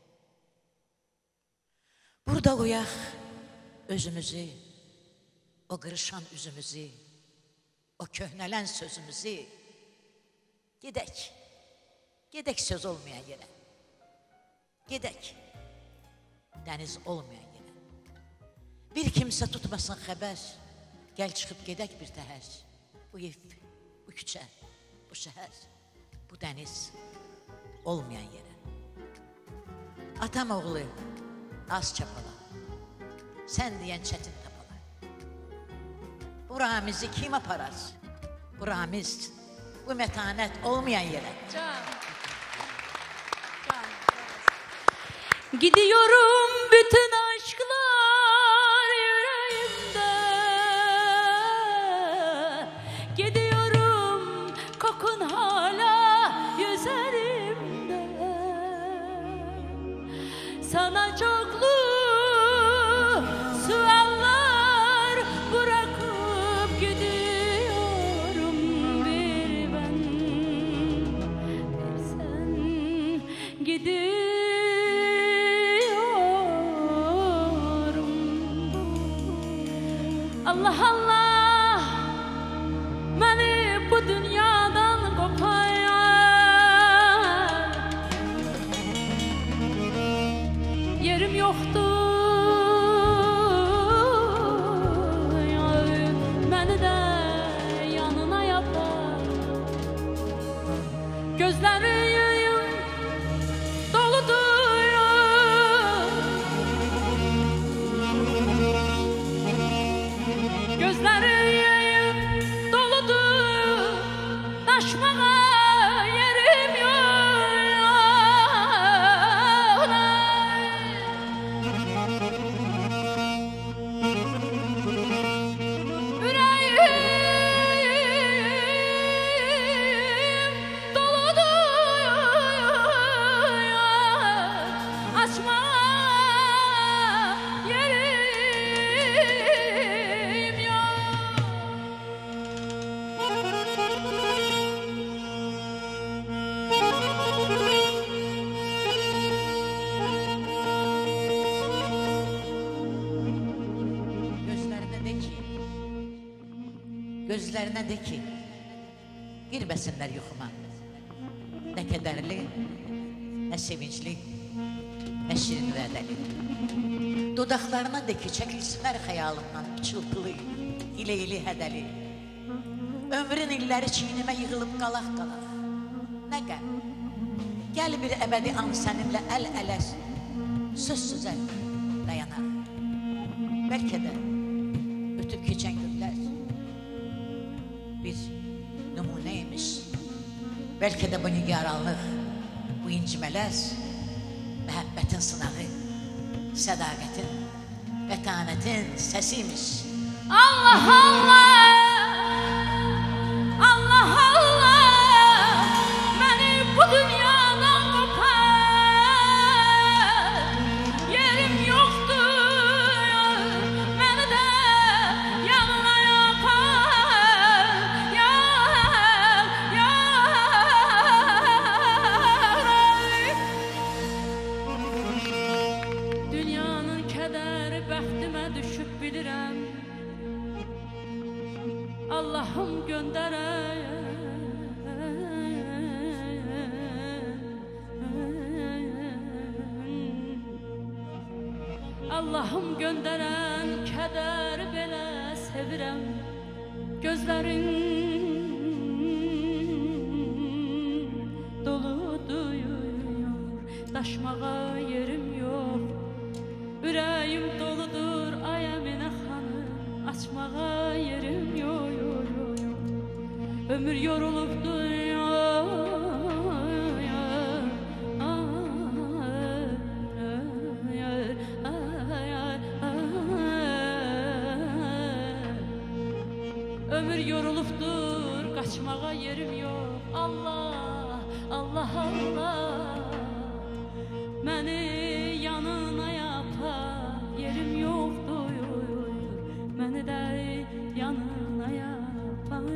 Burada qoyaq özümüzü, o qırışan üzümüzü, o köhnələn sözümüzü. Gedək, gedək söz olmayan yerə. Gedək, dəniz olmayan yerə. Bir kimsə tutmasın xəbər, gəl çıxıb gedək bir təhər. Bu ev, bu küçə, bu şəhər, bu dəniz olmayan yerə. Atam oğlu, az çapala, sən deyən çətin tapala. Bu ramizi kim aparar? Bu ramiz, bu mətanət olmayan yerə. Can. Can. Gidiyorum bütün aşklar yüreğimde. Gidiyorum kokun hala yüzerimde. Sana çoklu suallar bırakıp gidiyorum. Bir ben, bir sen gidiyorum. Allah Allah, beni bu dünyadan kopar. Yerim yoktu, beni de yanına yapar. Gözlerim doludur. Gözlerim doludur, taşmağa yerim yok. Yüreğim doludur, açma yerim yok. Gözlerine de ki, gözlerine de ki, girmesinler yuxuma. Ne kederli, ne sevinçli, ne şirin vədəli. Dodaqlarına de ki, çəkilsinlər xəyalımdan çılpılı, ileyli hədəli. Ömrün illəri çiynimə yığılıb qalaq-qalaq. Nə qəm, gəl bir əbədi an səninlə əl-ələ, söz sözə dayanaq. Bəlkə də ötüb keçən günlər bir nümunəymiş. Bəlkə də bu nigaranlıq, bu incimələr məhəbbətin sınağı, sədaqətin, mətanətin səsiymiş. Allah Allah, Allah Allah, beni bu dünyadan kopar. Yerim yoktur, beni de yanına yapar. Yar, yar. Dünyanın kədəri bəxtimə düşüb bilirəm. Allah'ım göndərən. Allah'ım göndərən kədəri belə sevirəm. Gözlərin doludur, daşmağa yerim yok. Ürəyim doludur, ay Əminə xanım, açmağa yerim yok, yok, yok, yok. Ömür yorulubdur, ömür yorulubdur, qaçmağa yerim yox. Allah, Allah, Allah. Məni yanına yapar, yerim yoxdur. Məni də yanına yapar.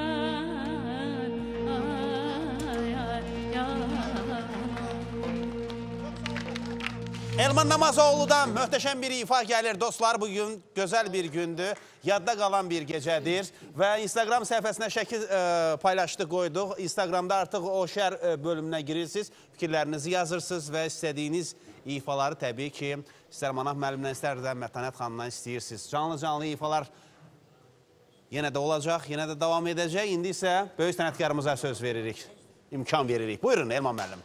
Ay, ay, ay. Elman Namazoğlu'dan möhtəşəm bir ifa gəlir. Dostlar, bugün gözəl bir gündür. Yadda qalan bir gecədir. Və Instagram səhifəsinə şəkil e, paylaşdıq, qoyduq. Instagramda artıq o şər e, bölümünə girirsiniz. Fikirlərinizi yazırsınız və istədiyiniz ifaları təbii ki, istər Manaf müəllimdən, istər də Mətanət xanımdan istəyirsiniz. Canlı-canlı ifalar yenə də olacaq, yenə də davam edəcək. İndi isə böyük sənətkarımıza söz veririk, imkan veririk. Buyurun Elman müəllim.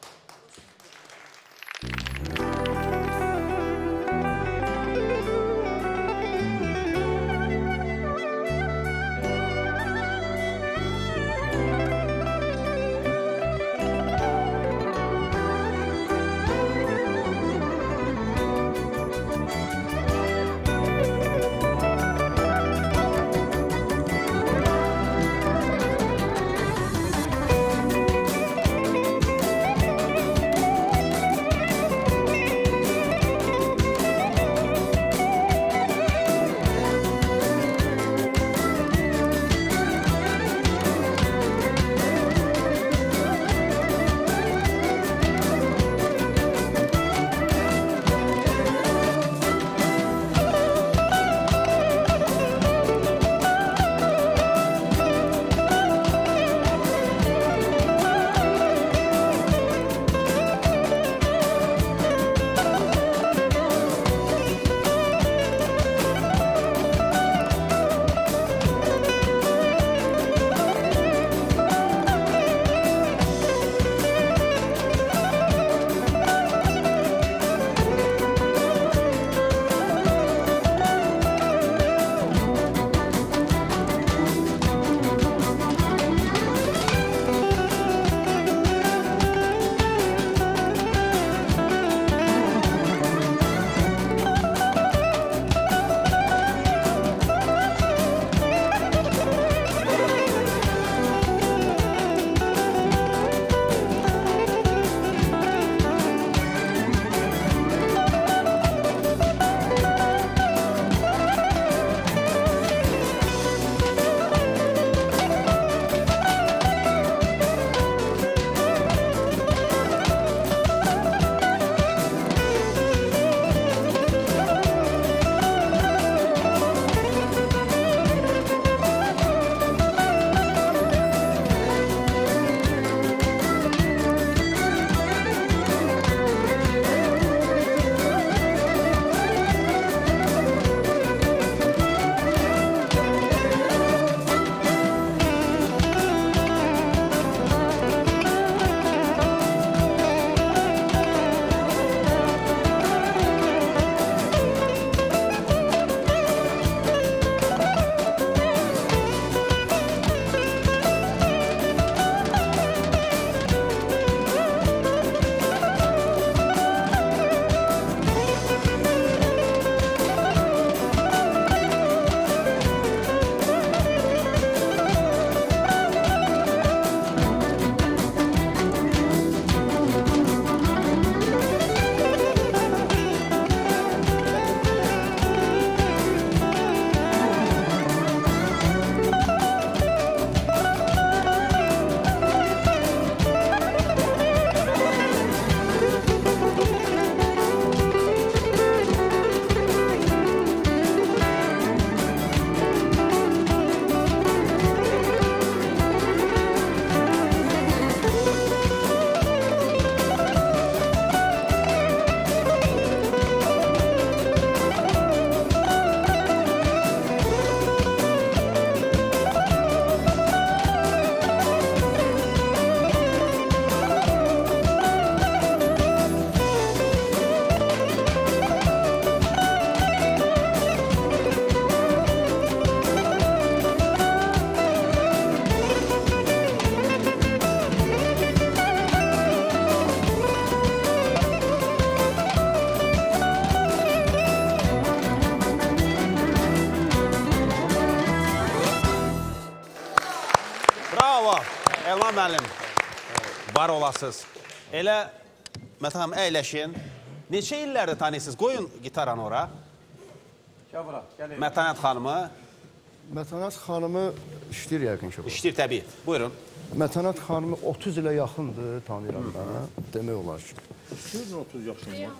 Bravo. Elman müəllim. Var olasınız. Elə Mətanım əyləşin. Neçə illərdə tanıyırsınız? Qoyun gitaranı ora. Mətanət xanımı. Mətanət xanımı işləyir yəqin ki. İşləyir təbii. Buyurun. Mətanət xanımı otuz ilə yaxındır, tanıyıram da. Demək olar ki. otuz yaşında.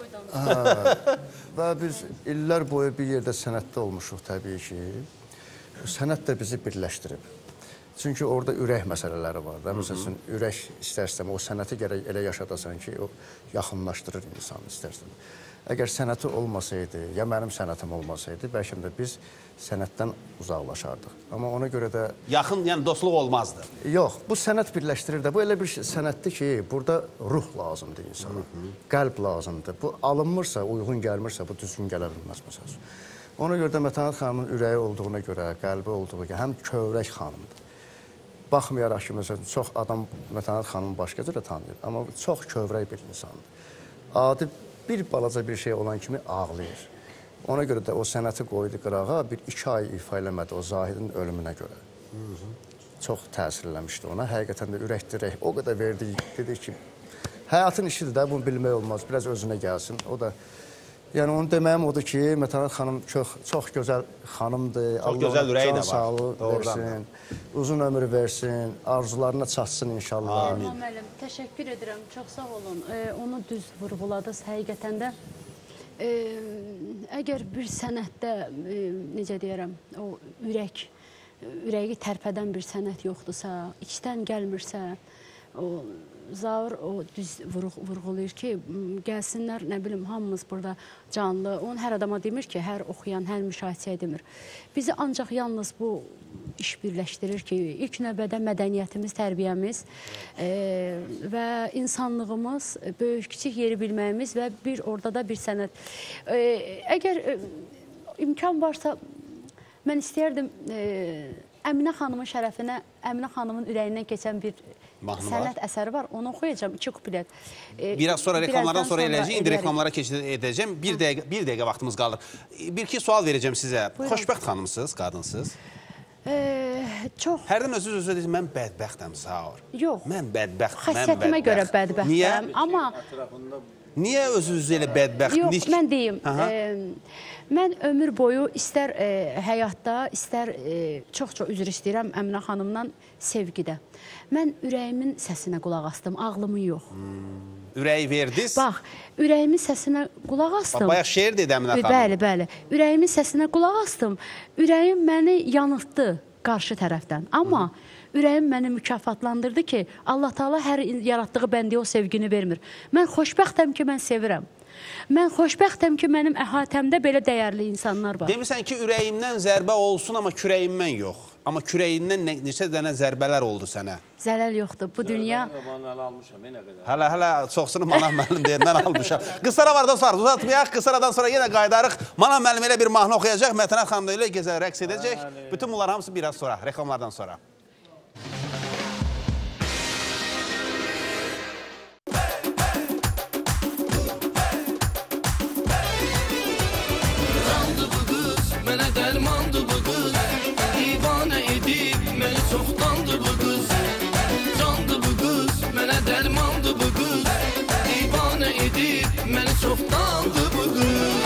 Və biz illər boyu bir yerdə sənətdə olmuşuq təbii ki. Sənət də bizi birləşdirib. Çünki orada ürək məsələləri var da. Məsələn, ürək istər-istəmə o sənəti gərək elə yaşadasan ki, o yaxınlaşdırır insanı istər-istəmə. Əgər sənəti olmasaydı, ya mənim sənətim olmasaydı, bəlkə də biz sənətdən uzaqlaşardıq. Amma ona görə də... Yaxın, yəni dostluq olmazdı. Yox, bu sənət birləşdirir də. Bu elə bir sənətdir ki, burada ruh lazımdır insana. Qəlb lazımdır. Bu alınmırsa, uyğun gəlmirsə, bu düzgün gələ bilməz məsələn. Ona görə də Mətanət xanımın ürəyi olduğuna görə, qəlbi olduğuna görə, həm kövrək xanımdır. Baxmayaraq ki, məsələn, çox adam Mətanət xanımı başqa cürə tanıyır, amma çox kövrək bir insandır. Adi bir balaca bir şey olan kimi ağlayır. Ona görə də o sənəti qoydu qırağa, bir iki ay ifa eləmədi o Zahidin ölümünə görə. Çox təsirləmişdi ona. Həqiqətən də ürək dirək o qədər verdi, dedi ki, həyatın işidir də, bunu bilmək olmaz, biraz özünə gəlsin. O da, yəni onu deməyim odur ki, Mətanət xanım çox, çox gözəl xanımdır. Çox gözəl ürəyi də var. Sağlığı versin, uzun ömür versin, arzularına çatsın inşallah. Amin. Müəllim, təşəkkür edirəm, çox sağ olun. Ee, onu düz vurğuladınız həqiqətən də. E, əgər bir sənətdə, e, necə deyərəm, o ürək, ürəyi tərpədən bir sənət yoxdursa, içdən gəlmirsə, o Zaur o düz vurğulayır ki, gəlsinlər, nə bilim, hamımız burada canlı. Onun hər adama demir ki, hər oxuyan, hər müşahidəyə demir. Bizi ancaq yalnız bu iş birləşdirir ki, ilk növbədə mədəniyyətimiz, tərbiyəmiz e, və insanlığımız, böyük-kiçik yeri bilməyimiz və bir orada da bir sənət. E, əgər e, imkan varsa, mən istəyərdim e, Əminə xanımın şərəfinə, Əminə xanımın ürəyindən keçən bir Mahnı sənət var. Əsəri var, onu oxuyacağım, iki kuplet. E, Biraz sonra reklamlardan sonra, sonra eləyəcək, indi reklamlara keçid edəcəm. Bir dəqiqə, bir dəqiqə vaxtımız qalır. Bir-iki sual verəcəm sizə. Buyurun. Xoşbəxt xanımsınız, qadınsınız? E, çox. Hərdən özünüz özünüz mən bədbəxtəm, Zaur. Yox. Mən bədbəxt, mən xəssiyyətimə görə bədbəxtəm. Niyə? Amma... Niyə özünüz elə bədbəxt? Yox, mən deyim. E, mən ömür boyu istər e, həyatda, istər çox-çox e, üzr istəyirəm Əminə xanımdan sevgidə. Mən ürəyimin səsinə qulaq astım, ağlımın yox. Hmm. Ürəyi verdiniz? Bax, ürəyimin səsinə qulaq astım. Bax, bayaq şeir dedi Əminə xanım. Bəli, bəli. Ürəyimin səsinə qulaq astım. Ürəyim məni yanıltdı qarşı tərəfdən. Amma Hı. ürəyim məni mükafatlandırdı ki, Allah Taala hər yaratdığı bəndəyə o sevgini vermir. Mən xoşbəxtəm ki, mən sevirəm. Mən xoşbəxtəm ki, mənim əhatəmdə belə dəyərli insanlar var. Demirsən ki, ürəyimdən zərbə olsun, amma kürəyimdən yox. Amma küreyindən ne, neçə dənə zərbələr oldu sənə? Zərəl yoxdur. Bu dünya... Hələ, hələ çoxsunu Manaf müəllim deyindən almışam. Qısara var dostlar, uzatmayaq. Qısaradan sonra yenə qaydarıq. Manaf müəllim elə bir mahnı oxuyacaq. Mətanət xanım da elə gözəl rəqs edəcək. Bütün bunlar hamısı biraz sonra, reklamlardan sonra. Candı bu qız, mənə dərmandı bu qız. Divanə edib, məni çoxdandı bu qız. Candı bu qız, mənə dərmandı bu qız. Divanə edib, məni çoxdandı bu qız.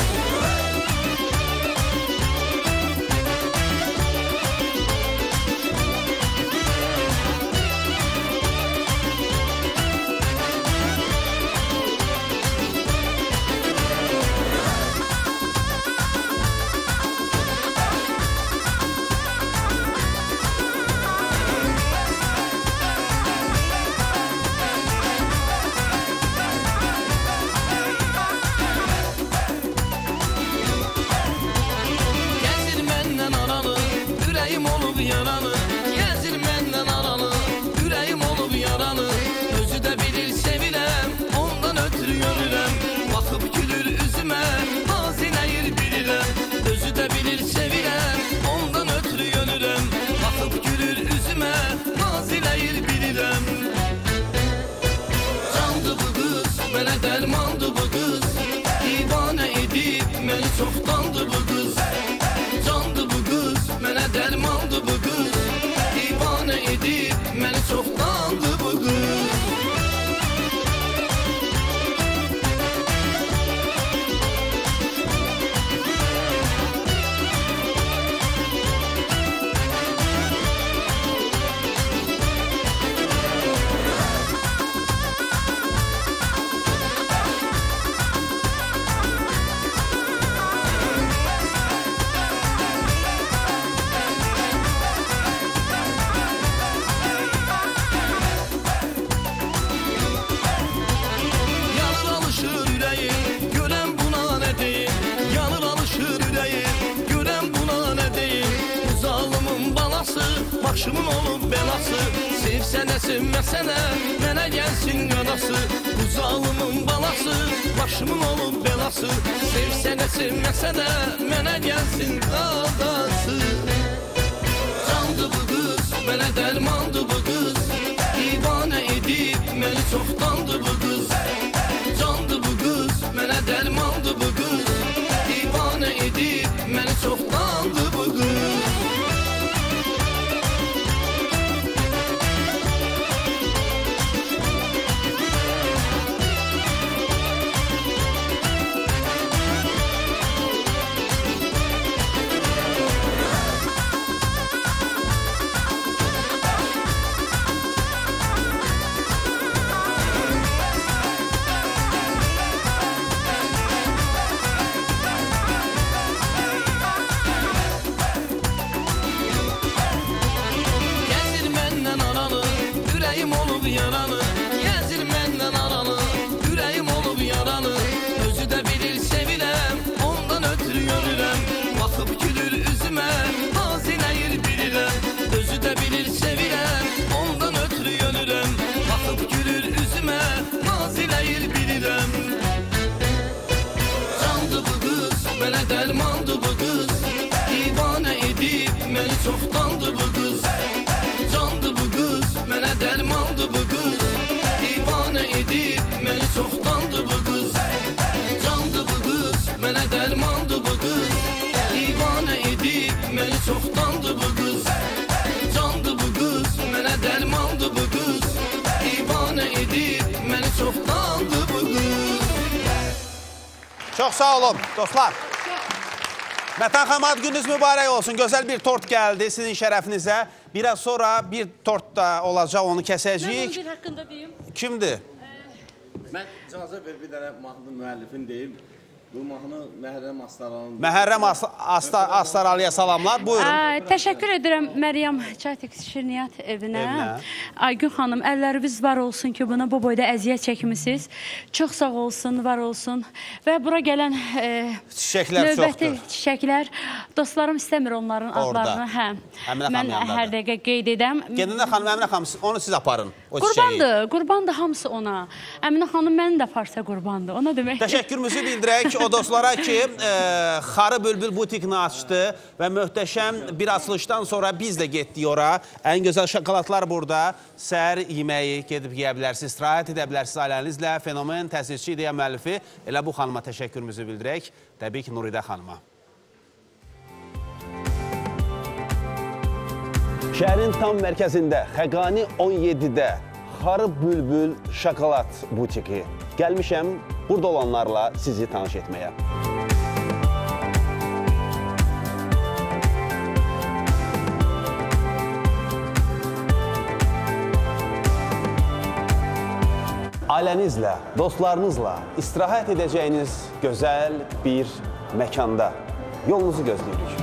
Çoxdandı bu qız, candı bu qız, mənə dərmandı bu qız. Divanə edib məni çoxdandı bu qız. Başımın olub belası, sevsənə, sevməsənə, mənə gəlsin qadası. Bu zalımın balası, başımın olub belası, sevsənə, sevməsənə, mənə gəlsin qadası. Candı bu qız, mənə dərmandı bu qız, divanə edib məni çoxdandı bu qız. Candı bu qız, mənə dərmandı bu qız, divanə edib məni çoxdandı bu qız. Dərmandı bu qız, divanə edib məni çoxdandı bu qız. Candı bu qız, mənə dərmandı bu qız, divanə edib məni çoxdandı bu qız. Candı bu qız, mənə dərmandı bu qız, divanə edib məni çoxdandı bu qız. Candı bu qız, mənə dərmandı bu qız, divanə edib məni çoxdandı bu qız. Çox sağ olun dostlar. Mətan xanım, ad gününüz mübarək olsun. Gözəl bir tort gəldi sizin şərəfinizə. Biraz sonra bir tort da olacaq, onu kəsəcəyik. Mən onun bir haqqında deyim. Kimdir? Mən icazə ver bir dənə mahnı müəllifin deyim. Bu mahnı Məhərrəm Astaralı'nın. Məhərrəm Astaralı'ya salamlar. Buyurun. Ə, təşəkkür edirəm Məryəm Çaytek Şirniyyat evinə. Evinə. Aygün xanım, əlləriniz var olsun ki, buna bu boyda əziyyət çəkmisiniz. Çox sağ olsun, var olsun. Və bura gələn e, çiçəklər növbəti çoxdur. çiçəklər, dostlarım istəmir onların Orada. adlarını. Hə. Əminə Mən xanım hər dəqiqə qeyd edəm. Gedində xanım, Əminə xanım, onu siz aparın. O Qurbandır, qurbandır hamısı ona. Əminə xanım mənim də aparsa qurbandır. Ona demək. Təşəkkürümüzü bildirək o dostlara ki, e, Xarı Bülbül butikini açdı və möhtəşəm bir açılışdan sonra biz də getdik ora. Ən gözəl şokoladlar burada. Səhər yeməyi gedib yeyə bilərsiniz, istirahət edə bilərsiniz ailənizlə. Fenomen, təsisçi, ideya müəllifi. Elə bu xanıma təşəkkürümüzü bildirək. Təbii ki, Nuridə xanıma. Şəhərin tam mərkəzində, Xəqani on yeddidə Xarı Bülbül şokolad butiki. Gəlmişəm burada olanlarla sizi tanış etməyə. Ailənizlə, dostlarınızla istirahət edəcəyiniz gözəl bir məkanda yolunuzu gözləyirik.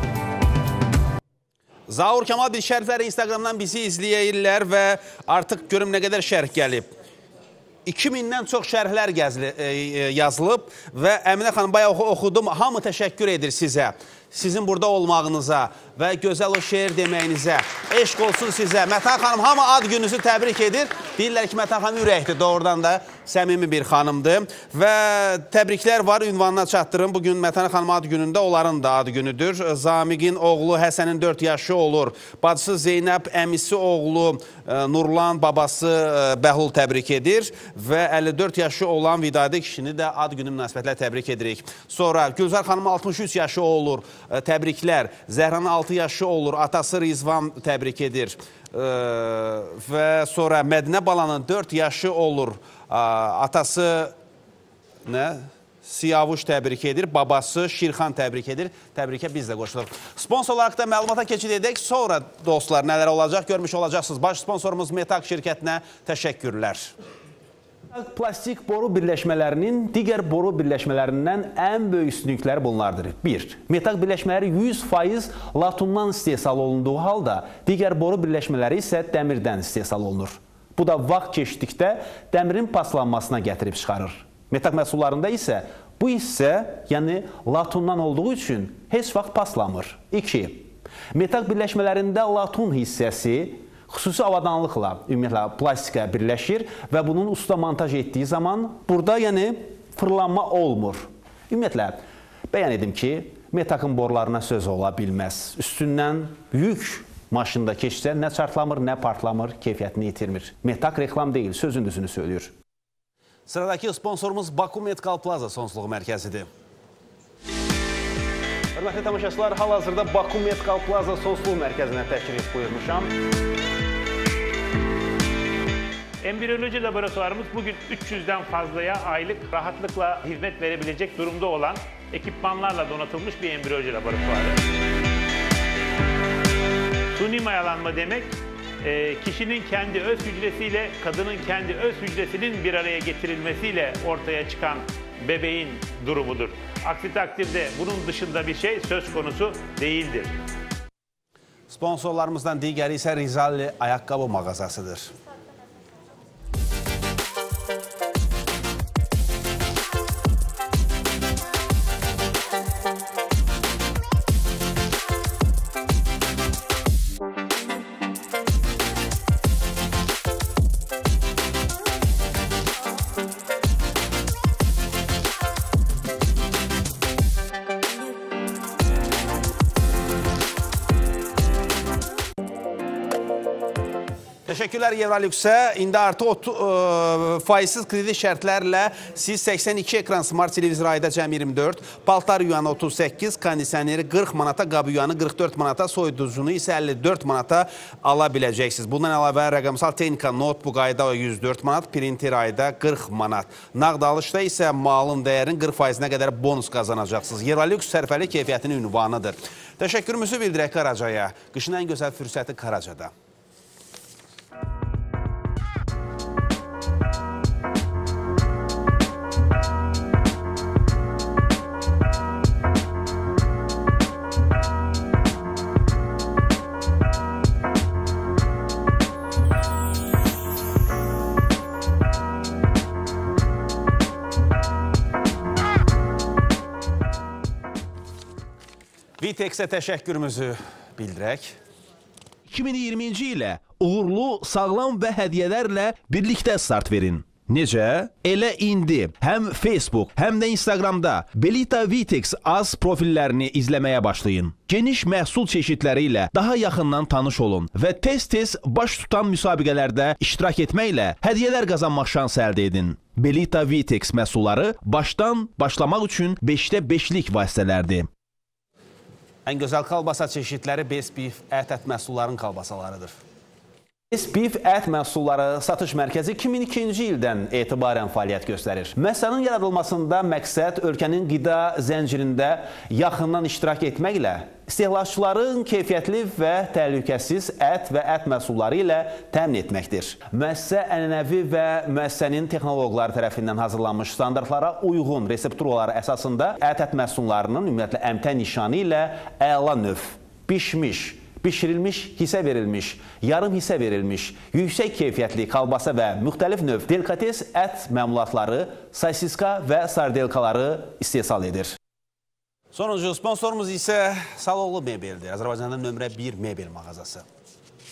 Zaur Kemal bir şərhləri Instagramdan bizi izləyirlər və artıq görüm nə qədər şərh gəlib. iki mindən çox şərhlər gəzli, e, yazılıb və Əminə xanım bayaq oxudum. Hamı təşəkkür edir sizə, sizin burada olmağınıza və gözəl o şeir deməyinizə. Eşq olsun sizə. Mətan xanım hamı ad gününüzü təbrik edir. Deyirlər ki, Mətan xanım ürəkdir doğrudan da. səmimi bir xanımdır və təbriklər var, ünvanına çatdırım. Bugün Mətanə xanım ad günündə, onların da ad günüdür. Zamiqin oğlu Həsənin dörd yaşı olur. Bacısı Zeynəb, əmisi oğlu Nurlan, babası Bəhlul təbrik edir və əlli dörd yaşı olan Vidadi kişini də ad günü münasibətlə təbrik edirik. Sonra Gülzar xanımın altmış üç yaşı olur, təbriklər. Zəhranın altı yaşı olur, atası Rizvan təbrik edir. Və sonra Mədinə balanın dörd yaşı olur, atası nə? Siyavuş təbrik edir, babası Şirxan təbrik edir. Təbrikə biz də qoşuluq. Sponsor olaraq da məlumata keçid edək. Sonra dostlar nələr olacaq görmüş olacaqsınız. Baş sponsorumuz Metak şirkətinə təşəkkürlər. Plastik boru birləşmələrinin digər boru birləşmələrindən ən böyük üstünlükləri bunlardır. bir. Metak birləşmələri yüz faiz latundan istehsal olunduğu halda, digər boru birləşmələri isə dəmirdən istehsal olunur. Bu da vaxt keçdikdə dəmirin paslanmasına gətirib çıxarır. Metak məhsullarında isə bu hissə, yəni latundan olduğu üçün heç vaxt paslamır. iki. Metak birləşmələrində latun hissəsi xüsusi avadanlıqla, ümumiyyətlə plastikə birləşir və bunun usta montaj etdiyi zaman burada yəni fırlanma olmur. Ümumiyyətlə, bəyan edim ki, Metakın borularına söz ola bilməz. Üstündən yük maşında keçsə nə çartlamır, nə partlamır, keyfiyyətini itirmir. Metak reklam deyil, sözün düzünü söylüyor. Sıradakı sponsorumuz Baku Medcal Plaza sonsluğu mərkəzidir. Hörmətli tamaşaçılar, hal-hazırda Baku Medcal Plaza sonsluğu mərkəzinə təşrif buyurmuşam. Embriyoloji laboratuvarımız bugün üç yüzden fazlaya aylık rahatlıkla hizmet verebilecek durumda olan ekipmanlarla donatılmış bir embriyoloji laboratuvarı. Suni mayalanma demek, kişinin kendi öz hücresiyle kadının kendi öz hücresinin bir araya getirilmesiyle ortaya çıkan bebeğin durumudur. Aksi takdirde bunun dışında bir şey söz konusu değildir. Sponsorlarımızdan digəri isə Rizalli ayaqqabı mağazasıdır. Təşəkkürlər Evrolüxə. İndi artı faizsiz kredi şərtlərlə siz səksən iki ekran smart televizor ayda cəm iyirmi dörd, paltar yuyanı otuz səkkiz, kondisioneri qırx manata, qabı yuyanı qırx dörd manata, soyuducunu isə əlli dörd manata ala biləcəksiniz. Bundan əlavə rəqəmsal texnika notebook ayda yüz dörd manat, printer ayda qırx manat. Nağd alışda isə malın dəyərin qırx faizinə qədər bonus qazanacaqsınız. Evrolüx sərfəli keyfiyyətinin ünvanıdır. Təşəkkürümüzü bildirək Qaracaya. Qışın ən gözəl fürsəti Qaracada. Vitex'ə təşəkkürümüzü bildirək. iki min iyirminci ilə uğurlu, sağlam və hədiyyələrlə birlikdə start verin. Necə? Elə indi həm Facebook, həm də Instagramda Belita Vitex az profillərini izləməyə başlayın. Geniş məhsul çeşidləri ilə daha yaxından tanış olun və tez-tez baş tutan müsabiqələrdə iştirak etməklə hədiyyələr qazanmaq şansı əldə edin. Belita Vitex məhsulları başdan başlamaq üçün beşdə beşlik vasitələrdir. Ən gözəl kalbasa çeşidləri Best Beef ət ət məhsulların kalbasalarıdır. Best Beef ət məhsulları satış mərkəzi iki min ikinci ildən etibarən fəaliyyət göstərir. Məhsulun yaradılmasında məqsəd ölkənin qida zəncirində yaxından iştirak etməklə istehlakçıların keyfiyyətli və təhlükəsiz ət və ət məhsulları ilə təmin etməkdir. Müəssisə ənənəvi və müəssisənin texnoloqları tərəfindən hazırlanmış standartlara uyğun resepturaları əsasında ət ət məhsullarının ümumiyyətlə əmtə nişanı ilə əla növ, bişmiş, bişirilmiş, hisə verilmiş, yarım hisə verilmiş, yüksək keyfiyyətli kalbasa və müxtəlif növ delikates ət məmulatları, sosiska və sardelkaları istehsal edir. Sonuncu sponsorumuz isə Saloğlu Mebeldir. Azərbaycanda nömrə bir mebel mağazası.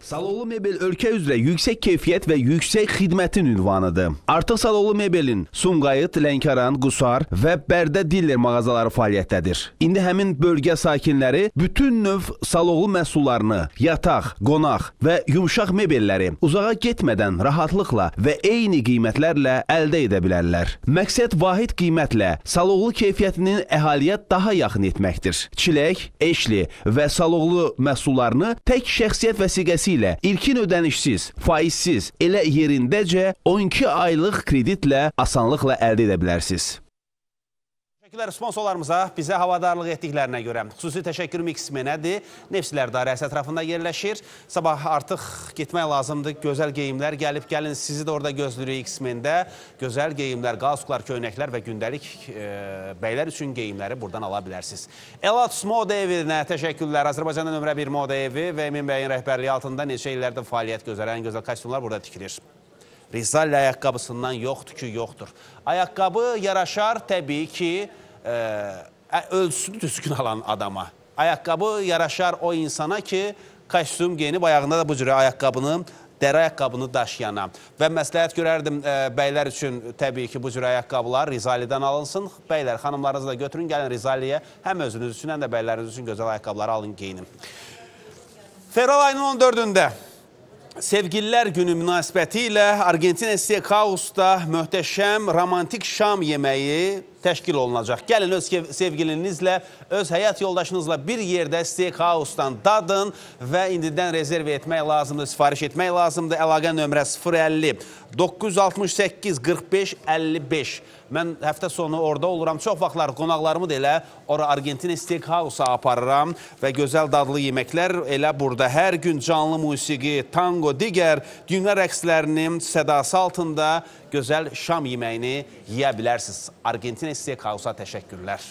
Saloğlu Mebel ölkə üzrə yüksək keyfiyyət və yüksək xidmətin ünvanıdır. Artıq Saloğlu Mebelin Sumqayıt, Lənkəran, Qusar və Bərdə diller mağazaları fəaliyyətdədir. İndi həmin bölgə sakinləri bütün növ Saloğlu məhsullarını, yataq, qonaq və yumşaq mebelləri uzağa getmədən rahatlıqla və eyni qiymətlərlə əldə edə bilərlər. Məqsəd vahid qiymətlə Saloğlu keyfiyyətinin əhaliyə daha yaxın etməkdir. Çilək, eşli və Saloğlu məhsullarını tək şəxsiyyət vəsiqəsi ilə ilkin ödənişsiz, faizsiz, elə yerindəcə on iki aylıq kreditlə asanlıqla əldə edə bilərsiniz. Təşəkkürlər sponsorlarımıza bizə havadarlıq etdiklərinə görə. Xüsusi təşəkkürüm X-Menədir. Nefslər dairəsi ətrafında yerləşir. Sabah artıq getmək lazımdır. Gözəl geyimlər gəlib gəlin. Sizi də orada gözləyirik X-Mendə. Gözəl geyimlər, qalsuklar, köynəklər və gündəlik e, bəylər üçün geyimləri buradan ala bilərsiniz. Elatus Moda evinə təşəkkürlər. Azərbaycanın nömrə bir moda evi və Emin bəyin rəhbərliyi altında neçə illərdə fəaliyyət gözələn gözəl kostyumlar burada tikilir. Rizal ayaqqabısından yoxdur ki, yoxdur. Ayaqqabı yaraşar təbii ki, Ə, ölçüsünü düzgün alan adama. Ayaqqabı yaraşar o insana ki, kostyum geyinib ayağında da bu cürə ayaqqabını, dəri ayaqqabını daşıyana. Və məsləhət görərdim ə, bəylər üçün təbii ki, bu cürə ayaqqabılar Rizali'dən alınsın. Bəylər, xanımlarınızı da götürün, gəlin Rizali'yə. Həm özünüz üçün, həm də bəyləriniz üçün gözəl ayaqqabıları alın, geyinin. Fevral ayının on dördündə Sevgililər günü münasibəti ilə Argentina Steakhouse-da möhtəşəm romantik şam yeməyi təşkil olunacaq. Gəlin öz sevgilinizlə, öz həyat yoldaşınızla bir yerdə Steakhouse-dan dadın və indidən rezerv etmək lazımdır, sifariş etmək lazımdır. Əlaqə nömrə sıfır əlli doqquz yüz altmış səkkiz qırx beş əlli beş. Mən həftə sonu orada oluram. Çox vaxtlar qonaqlarımı da elə ora Argentina Steakhouse-a aparıram və gözəl dadlı yeməklər elə burada. Hər gün canlı musiqi, tango, digər dünya rəqslərinin sədası altında gözəl şam yeməyini yiyə bilərsiniz. Argentina Steakhouse-a təşəkkürlər.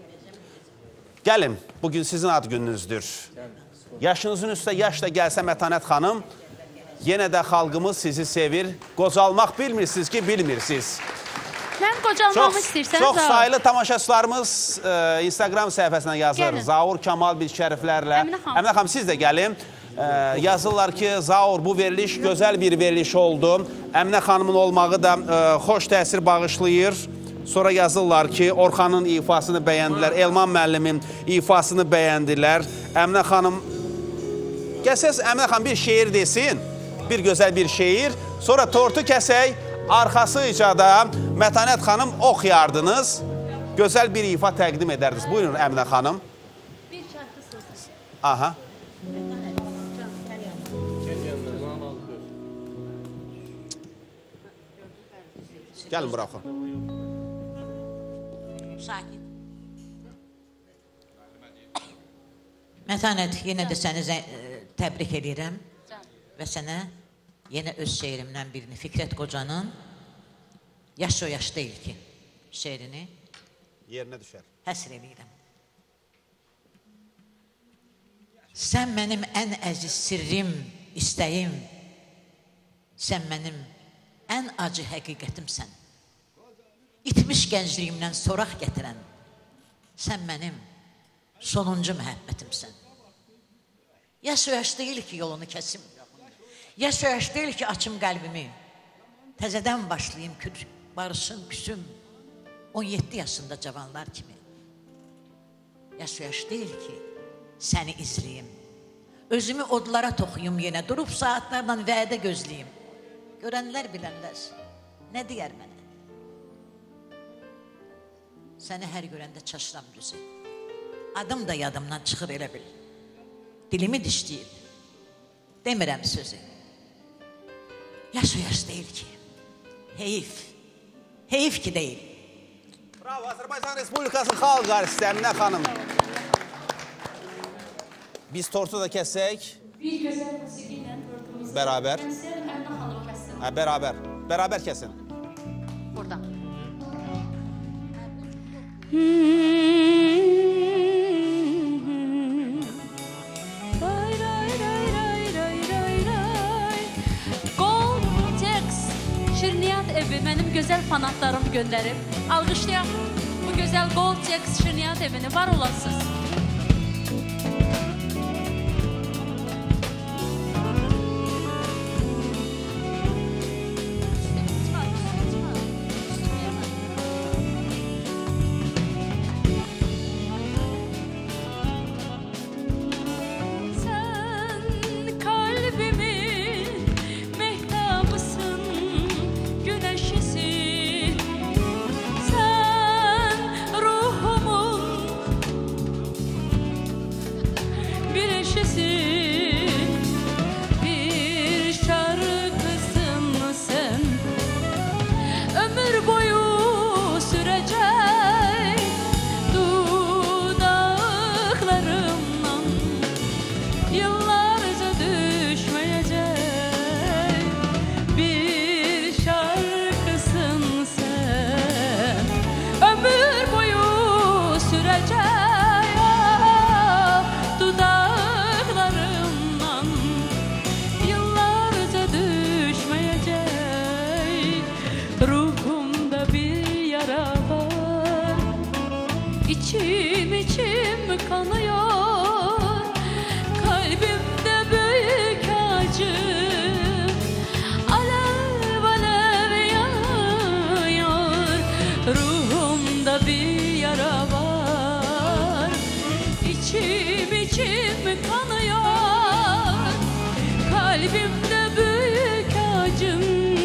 Gəlin, bugün sizin ad gününüzdür. Yaşınızın üstə yaş da gəlsə Mətanət xanım, yenə də xalqımız sizi sevir. Qocalmaq bilmirsiniz ki, bilmirsiniz. Mən qocalmamı istəyirsən, Çox sayılı tamaşaçılarımız e, Instagram səhifəsindən yazır. Gəlin. Zaur Kamal Bilşəriflərlə. Əminə xanım. Əminə xanım, siz də gəlin. E, yazırlar ki, Zaur, bu veriliş gözəl bir veriliş oldu. Əminə xanımın olmağı da e, xoş təsir bağışlayır. Sonra yazırlar ki, Orxanın ifasını bəyəndilər, Elman müəllimin ifasını bəyəndilər. Əminə xanım, gəlsəz Əminə xanım bir şeir desin, bir gözəl bir şeir. Sonra tortu kəsək, arxasıca da Mətanət xanım oxuyardınız, gözəl bir ifa təqdim edərdiniz. Buyurun Əminə xanım. Bir şarkı sözü. Aha. Gəlin buraxın. Sakit. Mətanət, yenə də səni təbrik edirəm və sənə yenə öz şeirimdən birini, Fikrət Qocanın Yaş o yaş deyil ki şeirini yerinə düşər. Həsr edirəm. Sən mənim ən əziz sirrim, istəyim, sən mənim ən acı həqiqətimsən. İtmiş gəncliyimdən soraq gətirən, sən mənim sonuncu məhəbbətimsən. Yaş o yaş deyil ki yolunu kəsim, yaş o yaş deyil ki açım qəlbimi, təzədən başlayayım kür, barışım, küsüm, on yeddi yaşında cavanlar kimi. Yaş o yaş deyil ki səni izləyim, özümü odlara toxuyum yenə, durub saatlarla vədə gözləyim. Görənlər bilənlər nə deyər mənə? Səni hər görəndə çaşıram düzü, adım da yadımdan çıxır elə bil, dilimi dişləyir, demirəm sözü. Yaş o yaş deyil ki, heyif, heyif ki deyil. Bravo, Azərbaycan Respublikası Xalq Artisti Əminə xanım. Biz tortu da kəsək. Bir gözəl musiqi ilə tortumuzda. Bərabər. Əminə xanım kəssin. Hə, bərabər. Bərabər kəsin. Buradan. Goltex Şirniyyat evi mənim gözəl fanatlarım göndərib. Alqışlayaq bu gözəl Goltex Şirniyyat evini. Var olasınız. kalbimde büyük acım.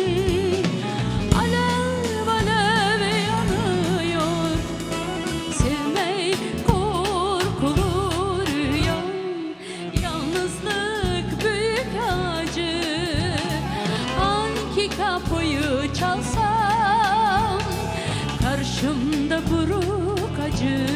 Alev alev yanıyor, sevmek korkulu rüya. Yalnızlık büyük acı, hangi kapıyı çalsam karşımda buruk acı.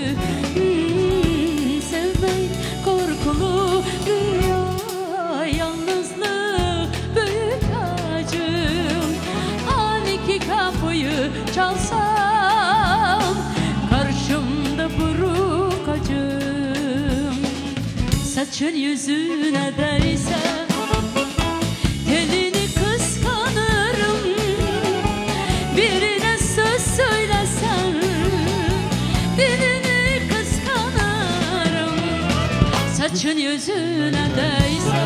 Hmm, sevmek korkulu rüya, yalnızlık büyük acı. Hangi kapıyı çalsam karşımda buruk acı. Saçın yüzüne değse telini kıskanırım. Birine söz söylesen dilini kıskanırım. Saçın yüzüne değse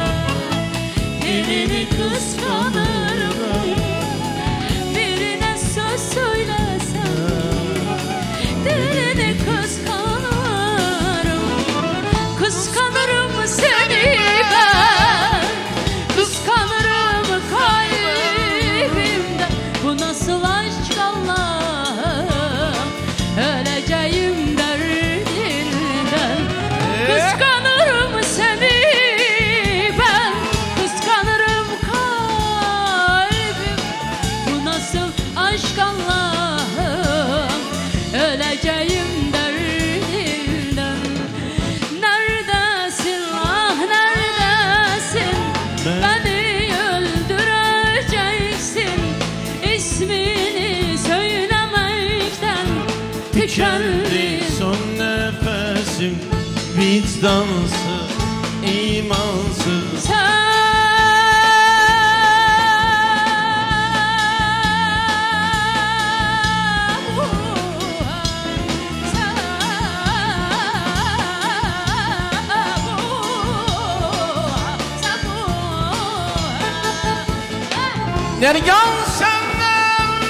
dilini kıskanırım. Birine söz söylesen dilini kıskanırım. Kıskanırım seni ben, kıskanırım kalbimde. Bu nasıl aşk Allah'ım, öleceğim derdinden. Kıskanırım seni ben, kıskanırım kalbim. Bu nasıl aşk Allah'ım, öleceğim derdinden. Neredesin ah neredesin, beni öldüreceksin. İsmini söylemekten tükendi son nefesim, vicdansız, imansız. Nergan senden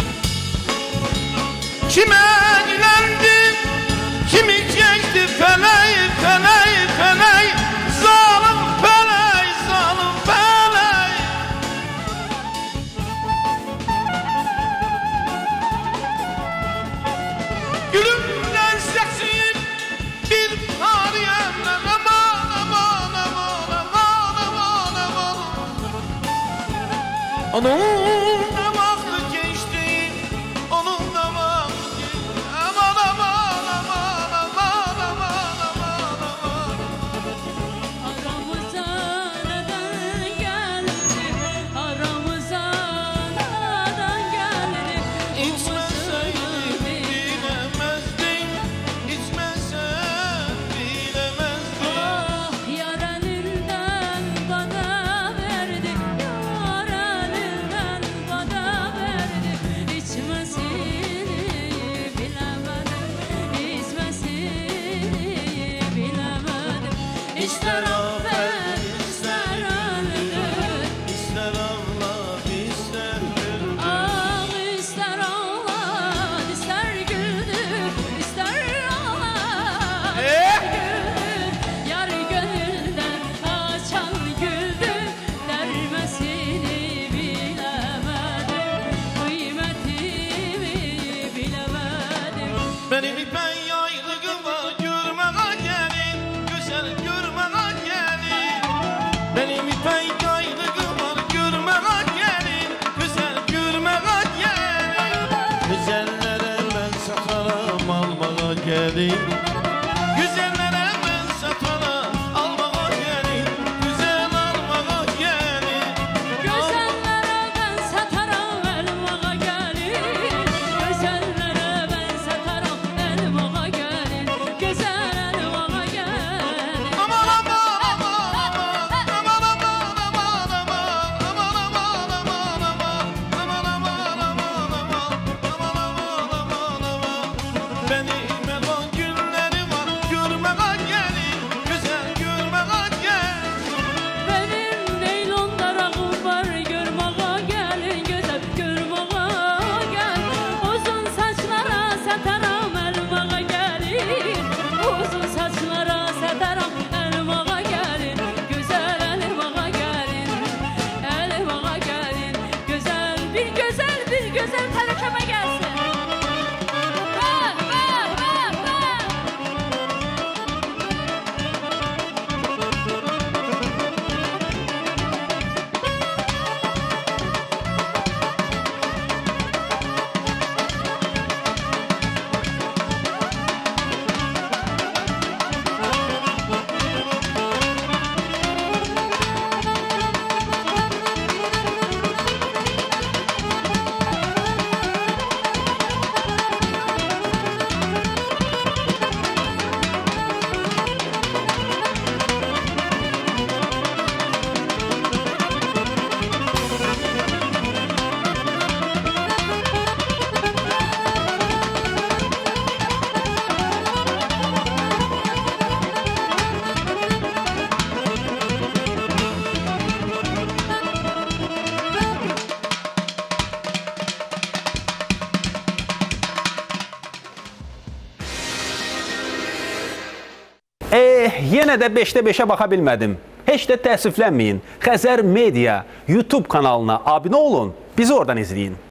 kime dilendi, kimi geçti feley feley feley. Zalim feley, zalim feley. Gülümden seksiyim bir hariyemden. Aman aman aman aman aman aman. Onun da vakti geçti, onun da vakti geçti. Aman aman aman aman aman aman aman. Aramıza neden geldi, aramıza neden geldi. İçmeseydim bilemezdim, içmesem bilemezdim. Ah yar elinden bana verdi, yar elinden bana verdi. İçmesini bilemedim, içmesini bilemedim. İster affet, ister öldür. İster ağlat, ister gül. Ah ister ağlat, ister güldür, ister ağlat, ister güldür. Yar gönülden açan güldür, dermesini bilemedim, kıymetimi bilemedim. Benim ipek yaylığıma görmeye gelin, güzel görmeye gelin. Benim ipek yaylığıma görmeye gelin, güzel görmeye gelin. Güzellere ben satarım almaya gelin. Güzellere ben satarım almaya gelin. Güzel almaya gelin. Gözellere ben satarım elmağa gelin. Gözellere ben satarım elmağa gelin. Güzel elmağa gelin. Aman aman aman aman aman aman aman aman aman aman aman aman aman aman aman aman aman aman aman aman. Benim elvan günler yenə də beşdə beşə baxa bilmədim. Heç də təəssüflənməyin. Xəzər Media YouTube kanalına abunə olun, bizi oradan izləyin.